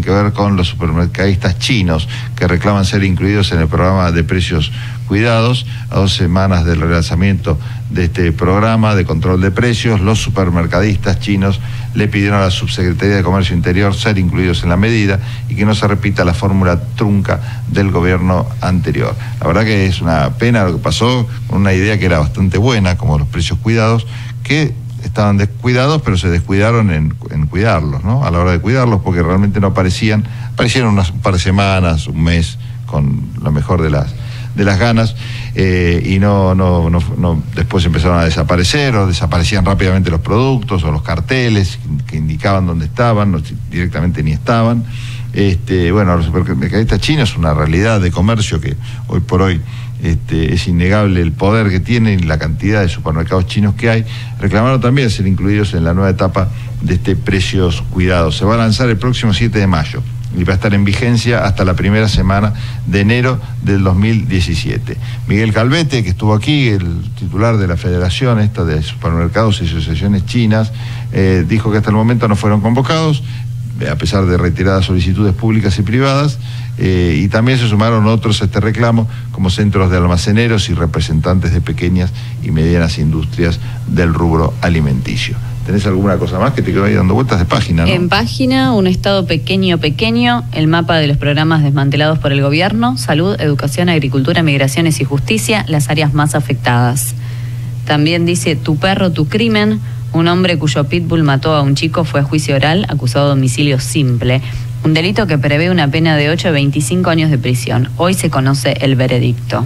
que ver con los supermercadistas chinos que reclaman ser incluidos en el programa de precios cuidados. A 2 semanas del relanzamiento de este programa de control de precios, los supermercadistas chinos le pidieron a la Subsecretaría de Comercio Interior ser incluidos en la medida y que no se repita la fórmula trunca del gobierno anterior. La verdad que es una pena lo que pasó con una idea que era bastante buena, como los precios cuidados, que estaban descuidados, pero se descuidaron en cuidarlos, ¿no? A la hora de cuidarlos, porque realmente no aparecieron un par de semanas, un mes, con lo mejor de las ganas, y no después empezaron a desaparecer, o desaparecían rápidamente los productos o los carteles que indicaban dónde estaban, no, directamente ni estaban. Bueno, los supermercadistas chinos es una realidad de comercio que hoy por hoy es innegable el poder que tienen y la cantidad de supermercados chinos que hay. Reclamaron también ser incluidos en la nueva etapa de precios cuidados. Se va a lanzar el próximo 7 de mayo y va a estar en vigencia hasta la primera semana de enero del 2017. Miguel Calvete, que estuvo aquí, el titular de la Federación de Supermercados y Asociaciones Chinas, dijo que hasta el momento no fueron convocados, a pesar de retiradas solicitudes públicas y privadas, y también se sumaron otros a este reclamo, como centros de almaceneros y representantes de pequeñas y medianas industrias del rubro alimenticio. ¿Tenés alguna cosa más que te quedó ahí dando vueltas de página, no? En página, un estado pequeño, el mapa de los programas desmantelados por el gobierno: salud, educación, agricultura, migraciones y justicia, las áreas más afectadas. También dice: tu perro, tu crimen. Un hombre cuyo pitbull mató a un chico fue a juicio oral, acusado de homicidio simple. Un delito que prevé una pena de 8 a 25 años de prisión. Hoy se conoce el veredicto.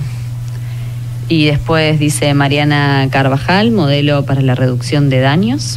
Y después dice Mariana Carvajal, modelo para la reducción de daños.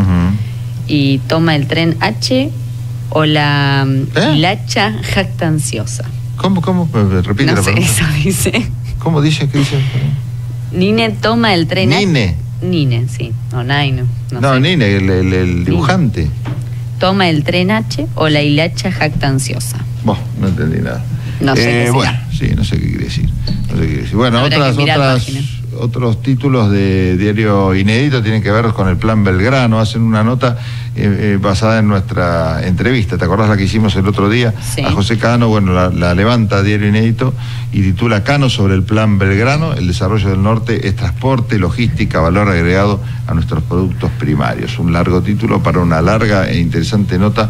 Y toma el tren H o la hilacha jactanciosa. ¿Cómo? Repite no la sé, pregunta. eso dice. ¿Cómo dice? ¿Qué dice? Nine toma el tren Nine. Nine, sí. O Nine. No, sé. Nine, el dibujante. Toma el tren H o la hilacha jactanciosa. Bueno, no entendí nada. No sé qué bueno, sí, no sé qué quiere decir. Bueno, Habrá que mirar otros títulos de Diario Inédito tienen que ver con el Plan Belgrano. Hacen una nota basada en nuestra entrevista. ¿Te acordás la que hicimos el otro día? Sí. A José Cano. Bueno, la levanta Diario Inédito y titula: Cano sobre el Plan Belgrano, el desarrollo del norte es transporte, logística, valor agregado a nuestros productos primarios. Un largo título para una larga e interesante nota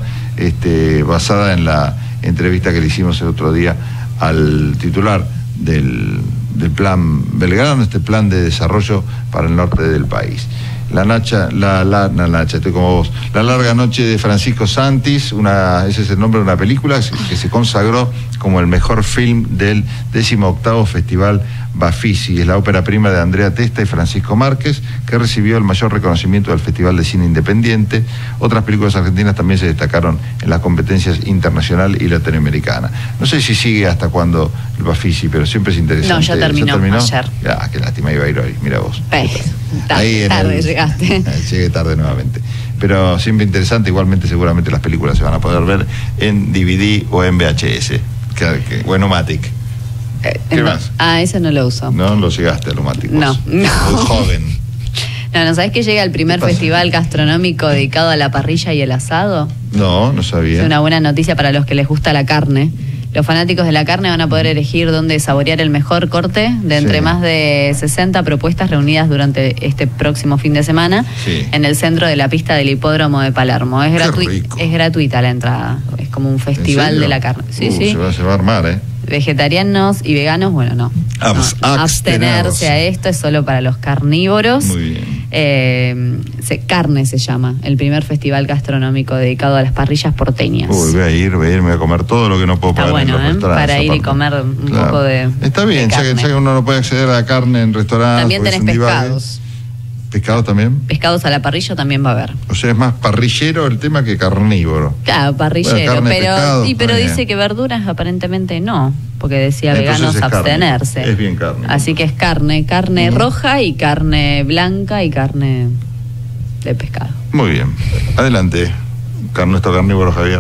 basada en la entrevista que le hicimos el otro día al titular del Plan Belgrano, este plan de desarrollo para el norte del país. Nacha, estoy como vos. La larga noche de Francisco Santis, ese es el nombre de una película que se consagró como el mejor film del 18º Festival Bafisi. Es la ópera prima de Andrea Testa y Francisco Márquez, que recibió el mayor reconocimiento del Festival de Cine Independiente. Otras películas argentinas también se destacaron en las competencias internacional y latinoamericana. No sé si sigue hasta cuándo el Bafisi, pero siempre es interesante. No, ya terminó ayer. Qué lástima, iba a ir hoy, mira vos. Tarde llegaste. Llegué tarde nuevamente. Pero siempre interesante, igualmente seguramente las películas se van a poder ver en DVD o en VHS. O en Omatic. ¿Qué más? Ese no lo uso. No lo llegaste al Omatic. No. Muy joven. No, ¿sabés que llega el primer festival gastronómico dedicado a la parrilla y el asado? No sabía. Es una buena noticia para los que les gusta la carne. Los fanáticos de la carne van a poder elegir dónde saborear el mejor corte de entre más de 60 propuestas reunidas durante este próximo fin de semana en el centro de la pista del hipódromo de Palermo. Es gratuita la entrada. Es como un festival de la carne. Sí. Se va a armar, Vegetarianos y veganos, bueno, no. Abstenerse a esto es solo para los carnívoros. Muy bien. Carne se llama, el primer festival gastronómico dedicado a las parrillas porteñas. Voy a ir, me voy a comer todo lo que no puedo pagar en los restaurantes. Para ir y comer un poco de Está bien, ya que uno no puede acceder a la carne en restaurantes. También tenés pescados. ¿Pescado también? Pescados a la parrilla también va a haber. O sea, es más parrillero el tema que carnívoro. Claro, parrillero. Bueno, carne, pero pescado, pero dice que verduras aparentemente no, porque decía veganos abstenerse. Es bien carne. Así que es carne roja y carne blanca y carne de pescado. Muy bien. Adelante, nuestro carnívoro Javier.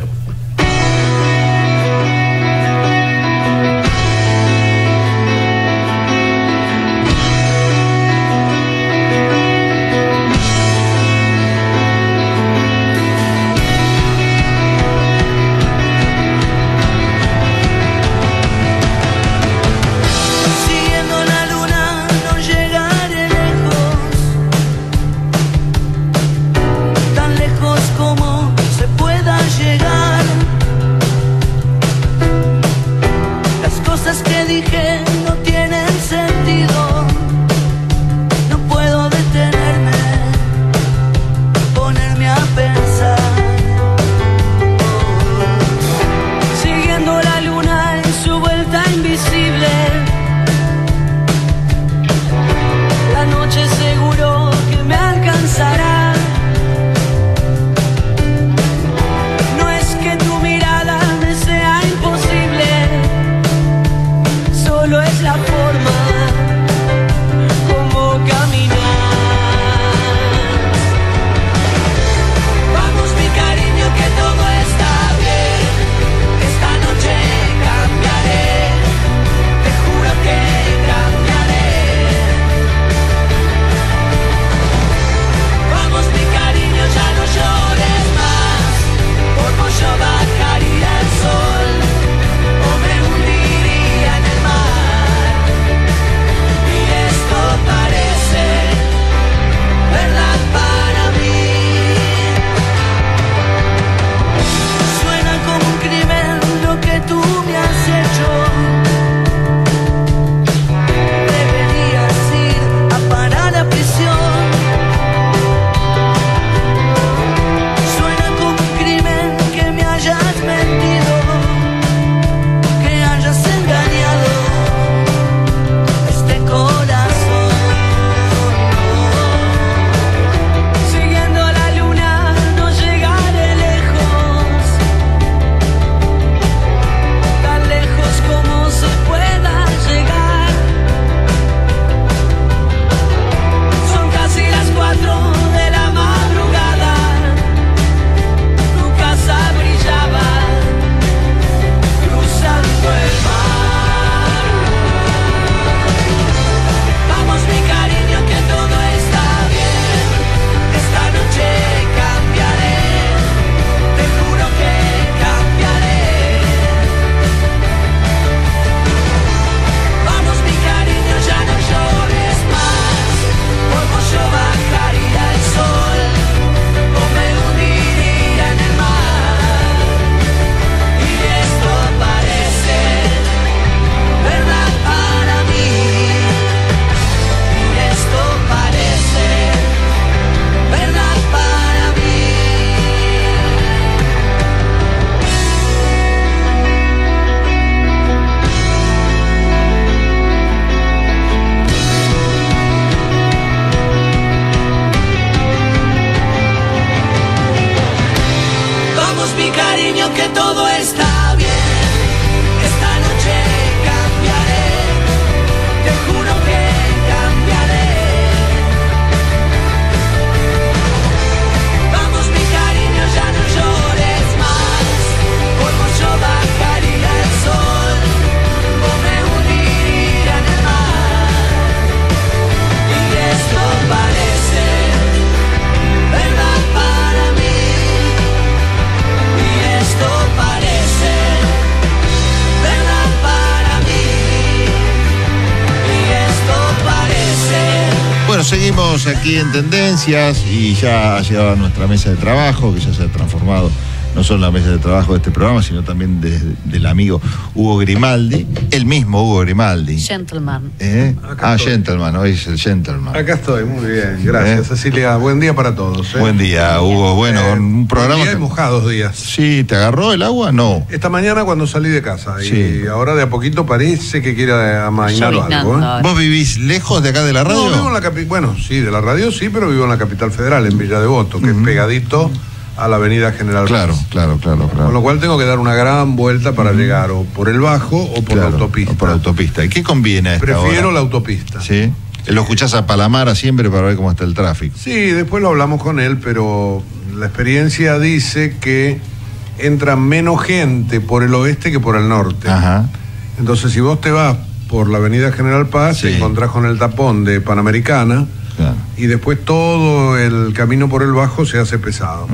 seguimos aquí en Tendencias y ya ha llegado a nuestra mesa de trabajo, que ya se ha transformado no solo en la mesa de trabajo de este programa, sino también del amigo Hugo Grimaldi, el mismo Hugo Grimaldi. Gentleman. Gentleman, hoy es el gentleman. Acá estoy, muy bien, gracias Cecilia, buen día para todos. Buen día, Hugo, bueno, un programa... Buen día y mojados días. Sí, ¿te agarró el agua? No. Esta mañana cuando salí de casa, Sí. y ahora de a poquito parece que quiere amainar algo. ¿Vos vivís lejos de acá de la radio? No, vivo en la capital, bueno, sí, de la radio sí, pero vivo en la capital federal, en Villa Devoto, que es pegadito a la avenida General Paz. Claro. Con lo cual tengo que dar una gran vuelta para llegar o por el Bajo o por la autopista. O por la autopista. ¿Y qué conviene a esta Prefiero hora? la autopista. Sí. Lo escuchás a Palamara siempre para ver cómo está el tráfico. Sí, después lo hablamos con él, pero la experiencia dice que entra menos gente por el oeste que por el norte. Ajá. Entonces, si vos te vas por la avenida General Paz, te encontrás con el tapón de Panamericana. Claro. Y después todo el camino por el Bajo se hace pesado.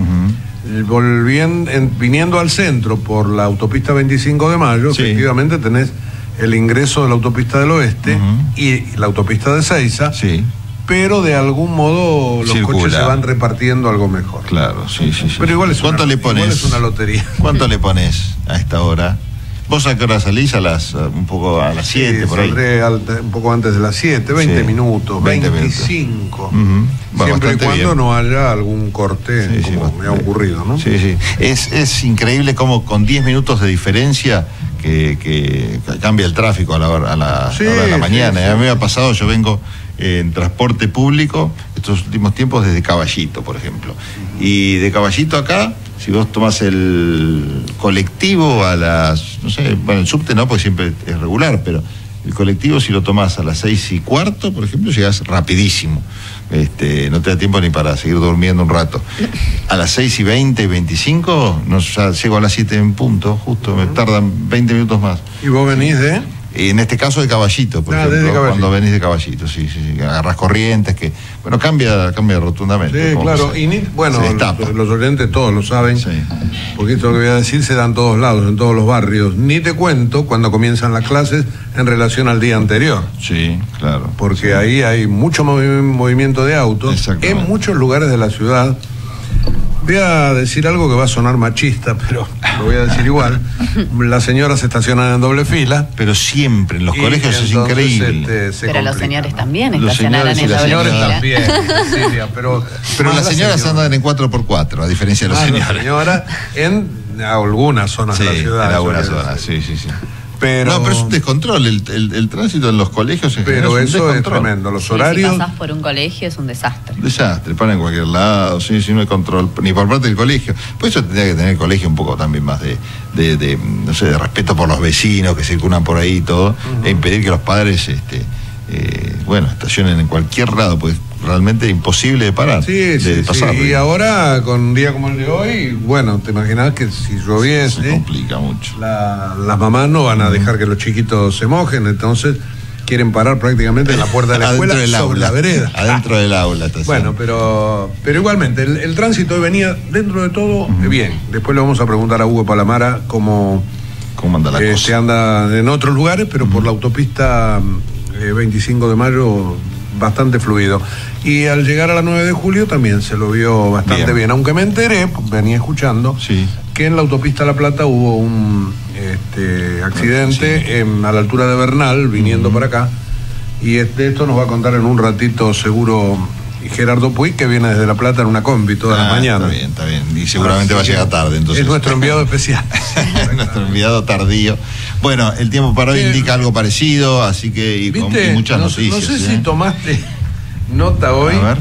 Viniendo al centro por la autopista 25 de Mayo, efectivamente tenés el ingreso de la autopista del Oeste y la autopista de Seiza, pero de algún modo los coches se van repartiendo algo mejor. Claro, sí. Pero igual es ¿Cuánto le pones? Igual es una lotería. ¿Cuánto le pones a esta hora? ¿Vos a qué hora salís? Un poco a las 7, por ahí. Saldré un poco antes de las 7, 20 minutos, 25. Siempre y cuando no haya algún corte, como me ha ocurrido, ¿no? Sí. Es increíble cómo con 10 minutos de diferencia que cambia el tráfico a la hora de la mañana. A mí me ha pasado, yo vengo en transporte público estos últimos tiempos desde Caballito, por ejemplo. Y de Caballito acá, si vos tomás el colectivo a las, no sé, bueno, el subte no, porque siempre es regular, pero el colectivo si lo tomás a las 6:15, por ejemplo, llegás rapidísimo. No te da tiempo ni para seguir durmiendo un rato. A las 6:20, 25, ya llego a las 7 en punto, justo, me tardan 20 minutos más. ¿Y vos venís de...? En este caso de Caballito, por ejemplo, Caballito. Cuando venís de Caballito, sí, agarras corrientes, que, bueno, cambia rotundamente. Sí, claro, los oyentes todos lo saben, porque esto que voy a decir se da en todos lados, en todos los barrios. Ni te cuento cuando comienzan las clases en relación al día anterior. Sí, claro. Porque ahí hay mucho movimiento de autos en muchos lugares de la ciudad. Voy a decir algo que va a sonar machista, pero lo voy a decir igual. Las señoras estacionan en doble fila. Pero siempre, en los colegios es increíble. Pero los señores también estacionarán en doble fila. fila. También, Cecilia, pero las señoras andan en 4x4, a diferencia de los señores. Las señoras en algunas zonas de la ciudad. En algunas zonas, sí. Pero es un descontrol, el tránsito en los colegios en pero general eso es tremendo, los horarios. Si pasás por un colegio es un desastre. Paran en cualquier lado, si no hay control, ni por parte del colegio. Por eso tendría que tener el colegio un poco también más de no sé, de respeto por los vecinos que circulan por ahí y todo, e impedir que los padres estacionen en cualquier lado, pues realmente imposible de parar. De pasar. Y ahora, con un día como el de hoy, bueno, te imaginás que si lloviese, se complica mucho. Las mamás no van a dejar que los chiquitos se mojen, entonces quieren parar prácticamente en la puerta de la escuela sobre la vereda. Adentro del aula. Bueno, pero igualmente, el tránsito hoy venía, dentro de todo, bien. Después le vamos a preguntar a Hugo Palamara cómo anda la cosa. Se anda en otros lugares, pero por la autopista 25 de Mayo bastante fluido. Y al llegar a la 9 de julio también se lo vio bastante bien. Aunque me enteré, venía escuchando, que en la autopista La Plata hubo un accidente a la altura de Bernal, viniendo para acá. Y de esto nos va a contar en un ratito seguro Gerardo Puig, que viene desde La Plata en una combi toda la mañana. Está bien. Y seguramente va a llegar tarde. Entonces. Es nuestro enviado especial. Nuestro enviado tardío. Bueno, el tiempo para hoy indica algo parecido, así que y muchas noticias. No sé si tomaste nota hoy. A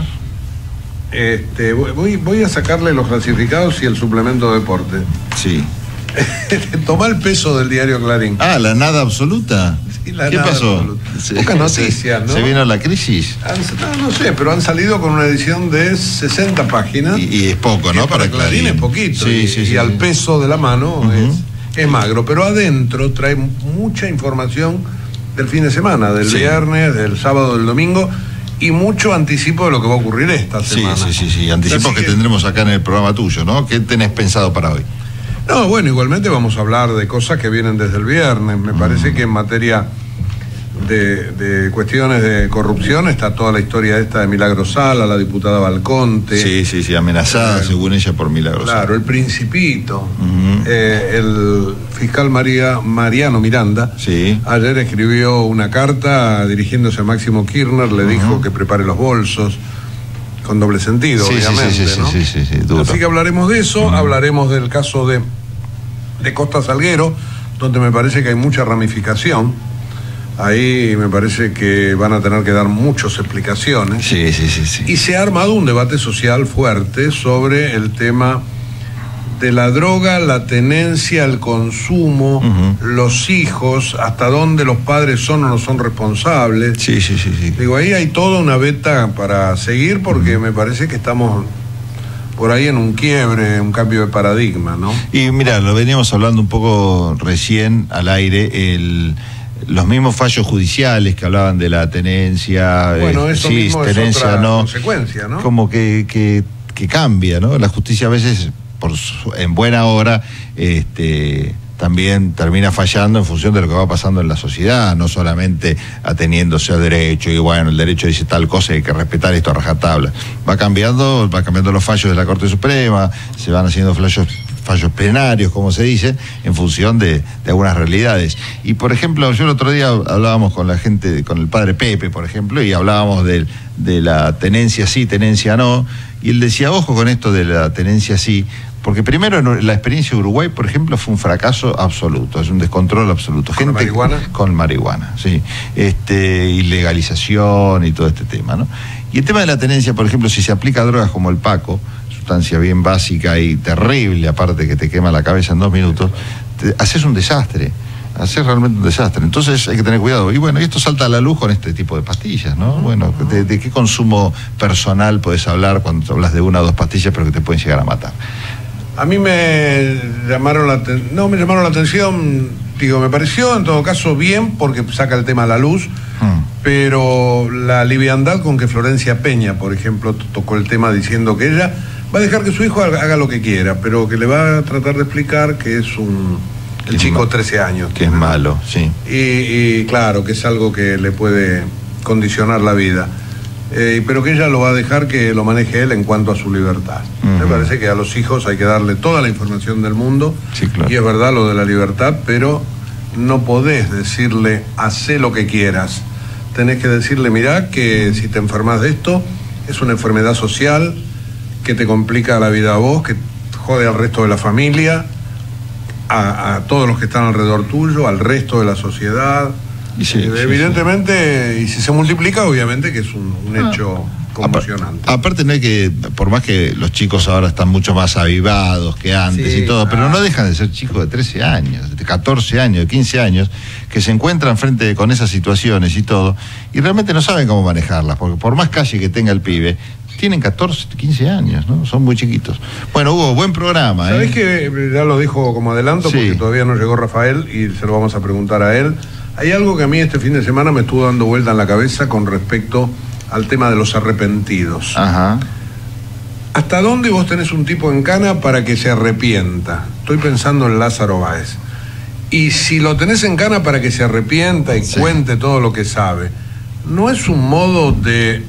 ver. Voy a sacarle los clasificados y el suplemento de deporte. Sí. Tomá el peso del diario Clarín. La nada absoluta. Sí, ¿Qué pasó? Pocas noticias, ¿no? ¿Se vino la crisis? No sé, pero han salido con una edición de 60 páginas. Y es poco, ¿no? Para Clarín es poquito. Y al peso de la mano es magro. Pero adentro trae mucha información del fin de semana, del viernes, del sábado, del domingo. Y mucho anticipo de lo que va a ocurrir esta semana. Sí. Anticipos que tendremos acá en el programa tuyo, ¿no? ¿Qué tenés pensado para hoy? No, bueno, igualmente vamos a hablar de cosas que vienen desde el viernes. Me parece que en materia de cuestiones de corrupción está toda la historia esta de Milagro Sala, la diputada Balconte. Sí, amenazada según ella por Milagro Sala. Claro, el Principito, el fiscal Mariano Miranda, ayer escribió una carta dirigiéndose a Máximo Kirchner, le dijo que prepare los bolsos, con doble sentido, obviamente, ¿no? Sí, duro. Así que hablaremos de eso, hablaremos del caso de Costa Salguero, donde me parece que hay mucha ramificación. Ahí me parece que van a tener que dar muchas explicaciones. Sí. Y se ha armado un debate social fuerte sobre el tema de la droga, la tenencia, el consumo, los hijos, hasta dónde los padres son o no son responsables. Sí. Digo, ahí hay toda una beta para seguir, porque me parece que estamos por ahí en un quiebre, un cambio de paradigma, ¿no? Y mira, lo veníamos hablando un poco recién al aire, los mismos fallos judiciales que hablaban de la tenencia, bueno, eso mismo tenencia, es otra no, consecuencia, ¿no? Como que cambia, ¿no? La justicia a veces, en buena hora, también termina fallando en función de lo que va pasando en la sociedad, no solamente ateniéndose al derecho, y bueno, el derecho dice tal cosa y hay que respetar esto a rajatabla. Va cambiando los fallos de la Corte Suprema, se van haciendo fallos plenarios, como se dice, en función de algunas realidades. Y por ejemplo, yo el otro día hablábamos con la gente, con el padre Pepe, por ejemplo, y hablábamos de la tenencia sí, tenencia no, y él decía, ojo con esto de la tenencia sí, porque primero la experiencia de Uruguay, por ejemplo, fue un fracaso absoluto, es un descontrol absoluto. ¿Con marihuana? Con marihuana, sí. Ilegalización y todo este tema, ¿no? Y el tema de la tenencia, por ejemplo, si se aplica a drogas como el Paco, sustancia bien básica y terrible, aparte que te quema la cabeza en 2 minutos, haces un desastre. Hacer realmente un desastre. Entonces hay que tener cuidado. Y bueno, y esto salta a la luz con este tipo de pastillas, ¿no? Bueno, ¿de qué consumo personal podés hablar cuando hablas de 1 o 2 pastillas, pero que te pueden llegar a matar? A mí me llamaron la atención, digo, me pareció en todo caso bien porque saca el tema a la luz, pero la liviandad con que Florencia Peña, por ejemplo, tocó el tema diciendo que ella va a dejar que su hijo haga lo que quiera, pero que le va a tratar de explicar que es el chico 13 años. Que es malo, sí. Y claro, que es algo que le puede condicionar la vida. Pero que ella lo va a dejar que lo maneje él en cuanto a su libertad. Me parece que a los hijos hay que darle toda la información del mundo, sí, claro. Y es verdad lo de la libertad, pero no podés decirle, hacé lo que quieras. Tenés que decirle, mirá, que si te enfermas de esto, es una enfermedad social que te complica la vida a vos, que jode al resto de la familia, a todos los que están alrededor tuyo, al resto de la sociedad. Evidentemente, y si se multiplica, obviamente que es un hecho conmocionante. Aparte, no hay que, por más que los chicos ahora están mucho más avivados que antes y todo, pero no dejan de ser chicos de 13 años, de 14 años, de 15 años, que se encuentran frente con esas situaciones y todo, y realmente no saben cómo manejarlas, porque por más calle que tenga el pibe, tienen 14, 15 años, ¿no? Son muy chiquitos. Bueno, Hugo, buen programa. ¿Sabés que ya lo dijo como adelanto, porque todavía no llegó Rafael y se lo vamos a preguntar a él? Hay algo que a mí este fin de semana me estuvo dando vuelta en la cabeza con respecto al tema de los arrepentidos. Ajá. ¿Hasta dónde vos tenés un tipo en cana para que se arrepienta? Estoy pensando en Lázaro Báez. Y si lo tenés en cana para que se arrepienta y cuente todo lo que sabe, ¿no es un modo de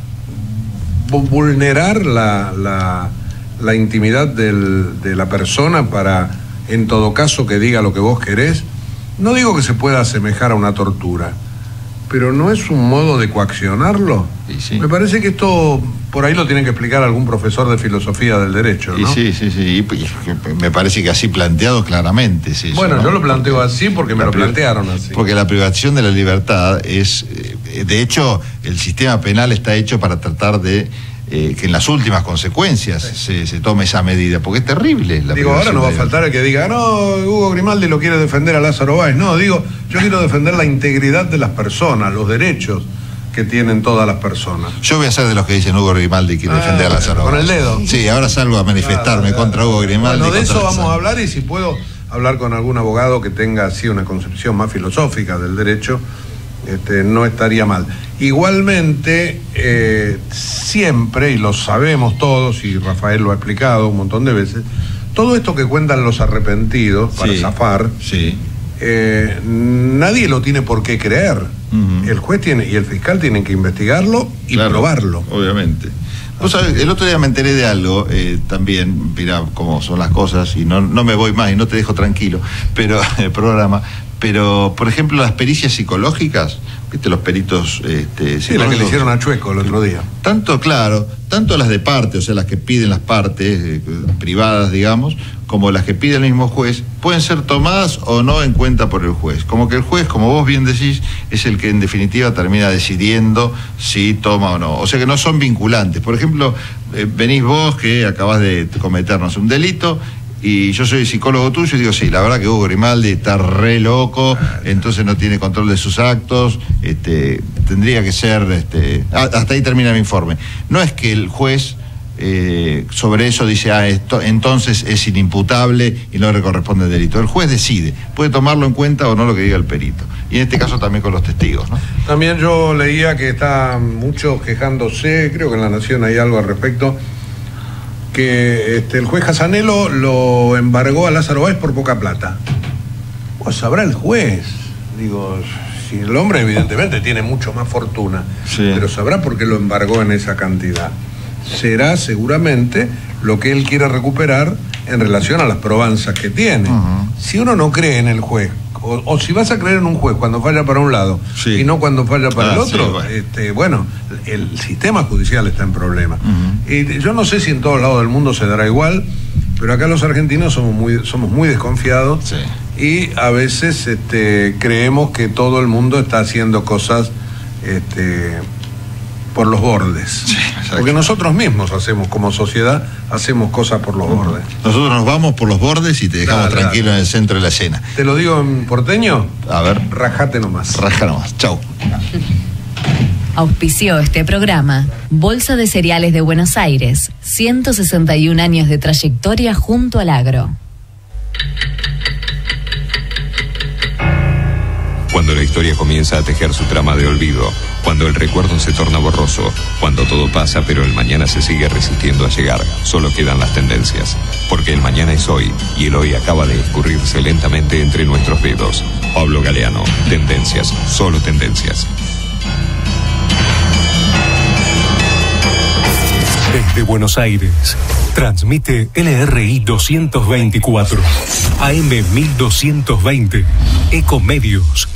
vulnerar la intimidad de la persona para, en todo caso, que diga lo que vos querés? No digo que se pueda asemejar a una tortura, pero ¿no es un modo de coaccionarlo? Sí. Me parece que esto por ahí lo tiene que explicar algún profesor de filosofía del derecho, ¿no? Sí. Y me parece que así planteado claramente es eso, bueno, ¿no? yo lo planteo así porque me lo plantearon así. Porque la privación de la libertad es, de hecho, el sistema penal está hecho para tratar de que en las últimas consecuencias se tome esa medida, porque es terrible. Digo, ahora no va a faltar el que diga, no, Hugo Grimaldi lo quiere defender a Lázaro Báez. No, digo, yo quiero defender la integridad de las personas, los derechos que tienen todas las personas. Yo voy a ser de los que dicen Hugo Grimaldi quiere defender a Lázaro Báez. Con el dedo. Sí, ahora salgo a manifestarme contra Hugo Grimaldi. Bueno, de eso vamos a hablar, y si puedo hablar con algún abogado que tenga así una concepción más filosófica del derecho, no estaría mal. Igualmente, siempre, y lo sabemos todos, y Rafael lo ha explicado un montón de veces, todo esto que cuentan los arrepentidos para zafar, nadie lo tiene por qué creer. El juez tiene y el fiscal tienen que investigarlo y probarlo. Obviamente. Vos sabés, el otro día me enteré de algo, también, mirá cómo son las cosas, y no me voy más y no te dejo tranquilo, pero el programa, pero por ejemplo las pericias psicológicas, viste los peritos sí, la que le hicieron a Chueco el otro día. Tanto las de parte, o sea, las que piden las partes privadas, digamos, como las que pide el mismo juez, pueden ser tomadas o no en cuenta por el juez. Como que el juez, como vos bien decís, es el que en definitiva termina decidiendo si toma o no. O sea que no son vinculantes. Por ejemplo, venís vos que acabás de cometernos un delito y yo soy psicólogo tuyo y digo, sí, la verdad que Hugo Grimaldi está re loco, entonces no tiene control de sus actos, tendría que ser, hasta ahí termina mi informe. No es que el juez sobre eso dice, esto entonces es inimputable y no le corresponde el delito. El juez decide, puede tomarlo en cuenta o no lo que diga el perito. Y en este caso también con los testigos, ¿no? También yo leía que están muchos quejándose, creo que en La Nación hay algo al respecto, que el juez Casanelo lo embargó a Lázaro Báez por poca plata. Pues sabrá el juez. Digo, si el hombre evidentemente tiene mucho más fortuna, pero sabrá por qué lo embargó en esa cantidad. Será seguramente lo que él quiere recuperar en relación a las probanzas que tiene. Si uno no cree en el juez, o si vas a creer en un juez cuando falla para un lado y no cuando falla para el otro, bueno, el sistema judicial está en problemas. Y yo no sé si en todos lados del mundo se dará igual, pero acá los argentinos somos muy desconfiados y a veces creemos que todo el mundo está haciendo cosas por los bordes. Porque nosotros mismos hacemos, como sociedad, hacemos cosas por los bordes. Nosotros nos vamos por los bordes y te dejamos tranquilo en el centro de la escena. ¿Te lo digo en porteño? A ver. Rajate nomás. Raja nomás. Chau. Auspició este programa Bolsa de Cereales de Buenos Aires, 161 años de trayectoria junto al agro. Cuando la historia comienza a tejer su trama de olvido, cuando el recuerdo se torna borroso, cuando todo pasa pero el mañana se sigue resistiendo a llegar, solo quedan las tendencias. Porque el mañana es hoy y el hoy acaba de escurrirse lentamente entre nuestros dedos. Pablo Galeano, Tendencias, solo tendencias. Desde Buenos Aires, transmite LRI 224, AM 1220, Ecomedios.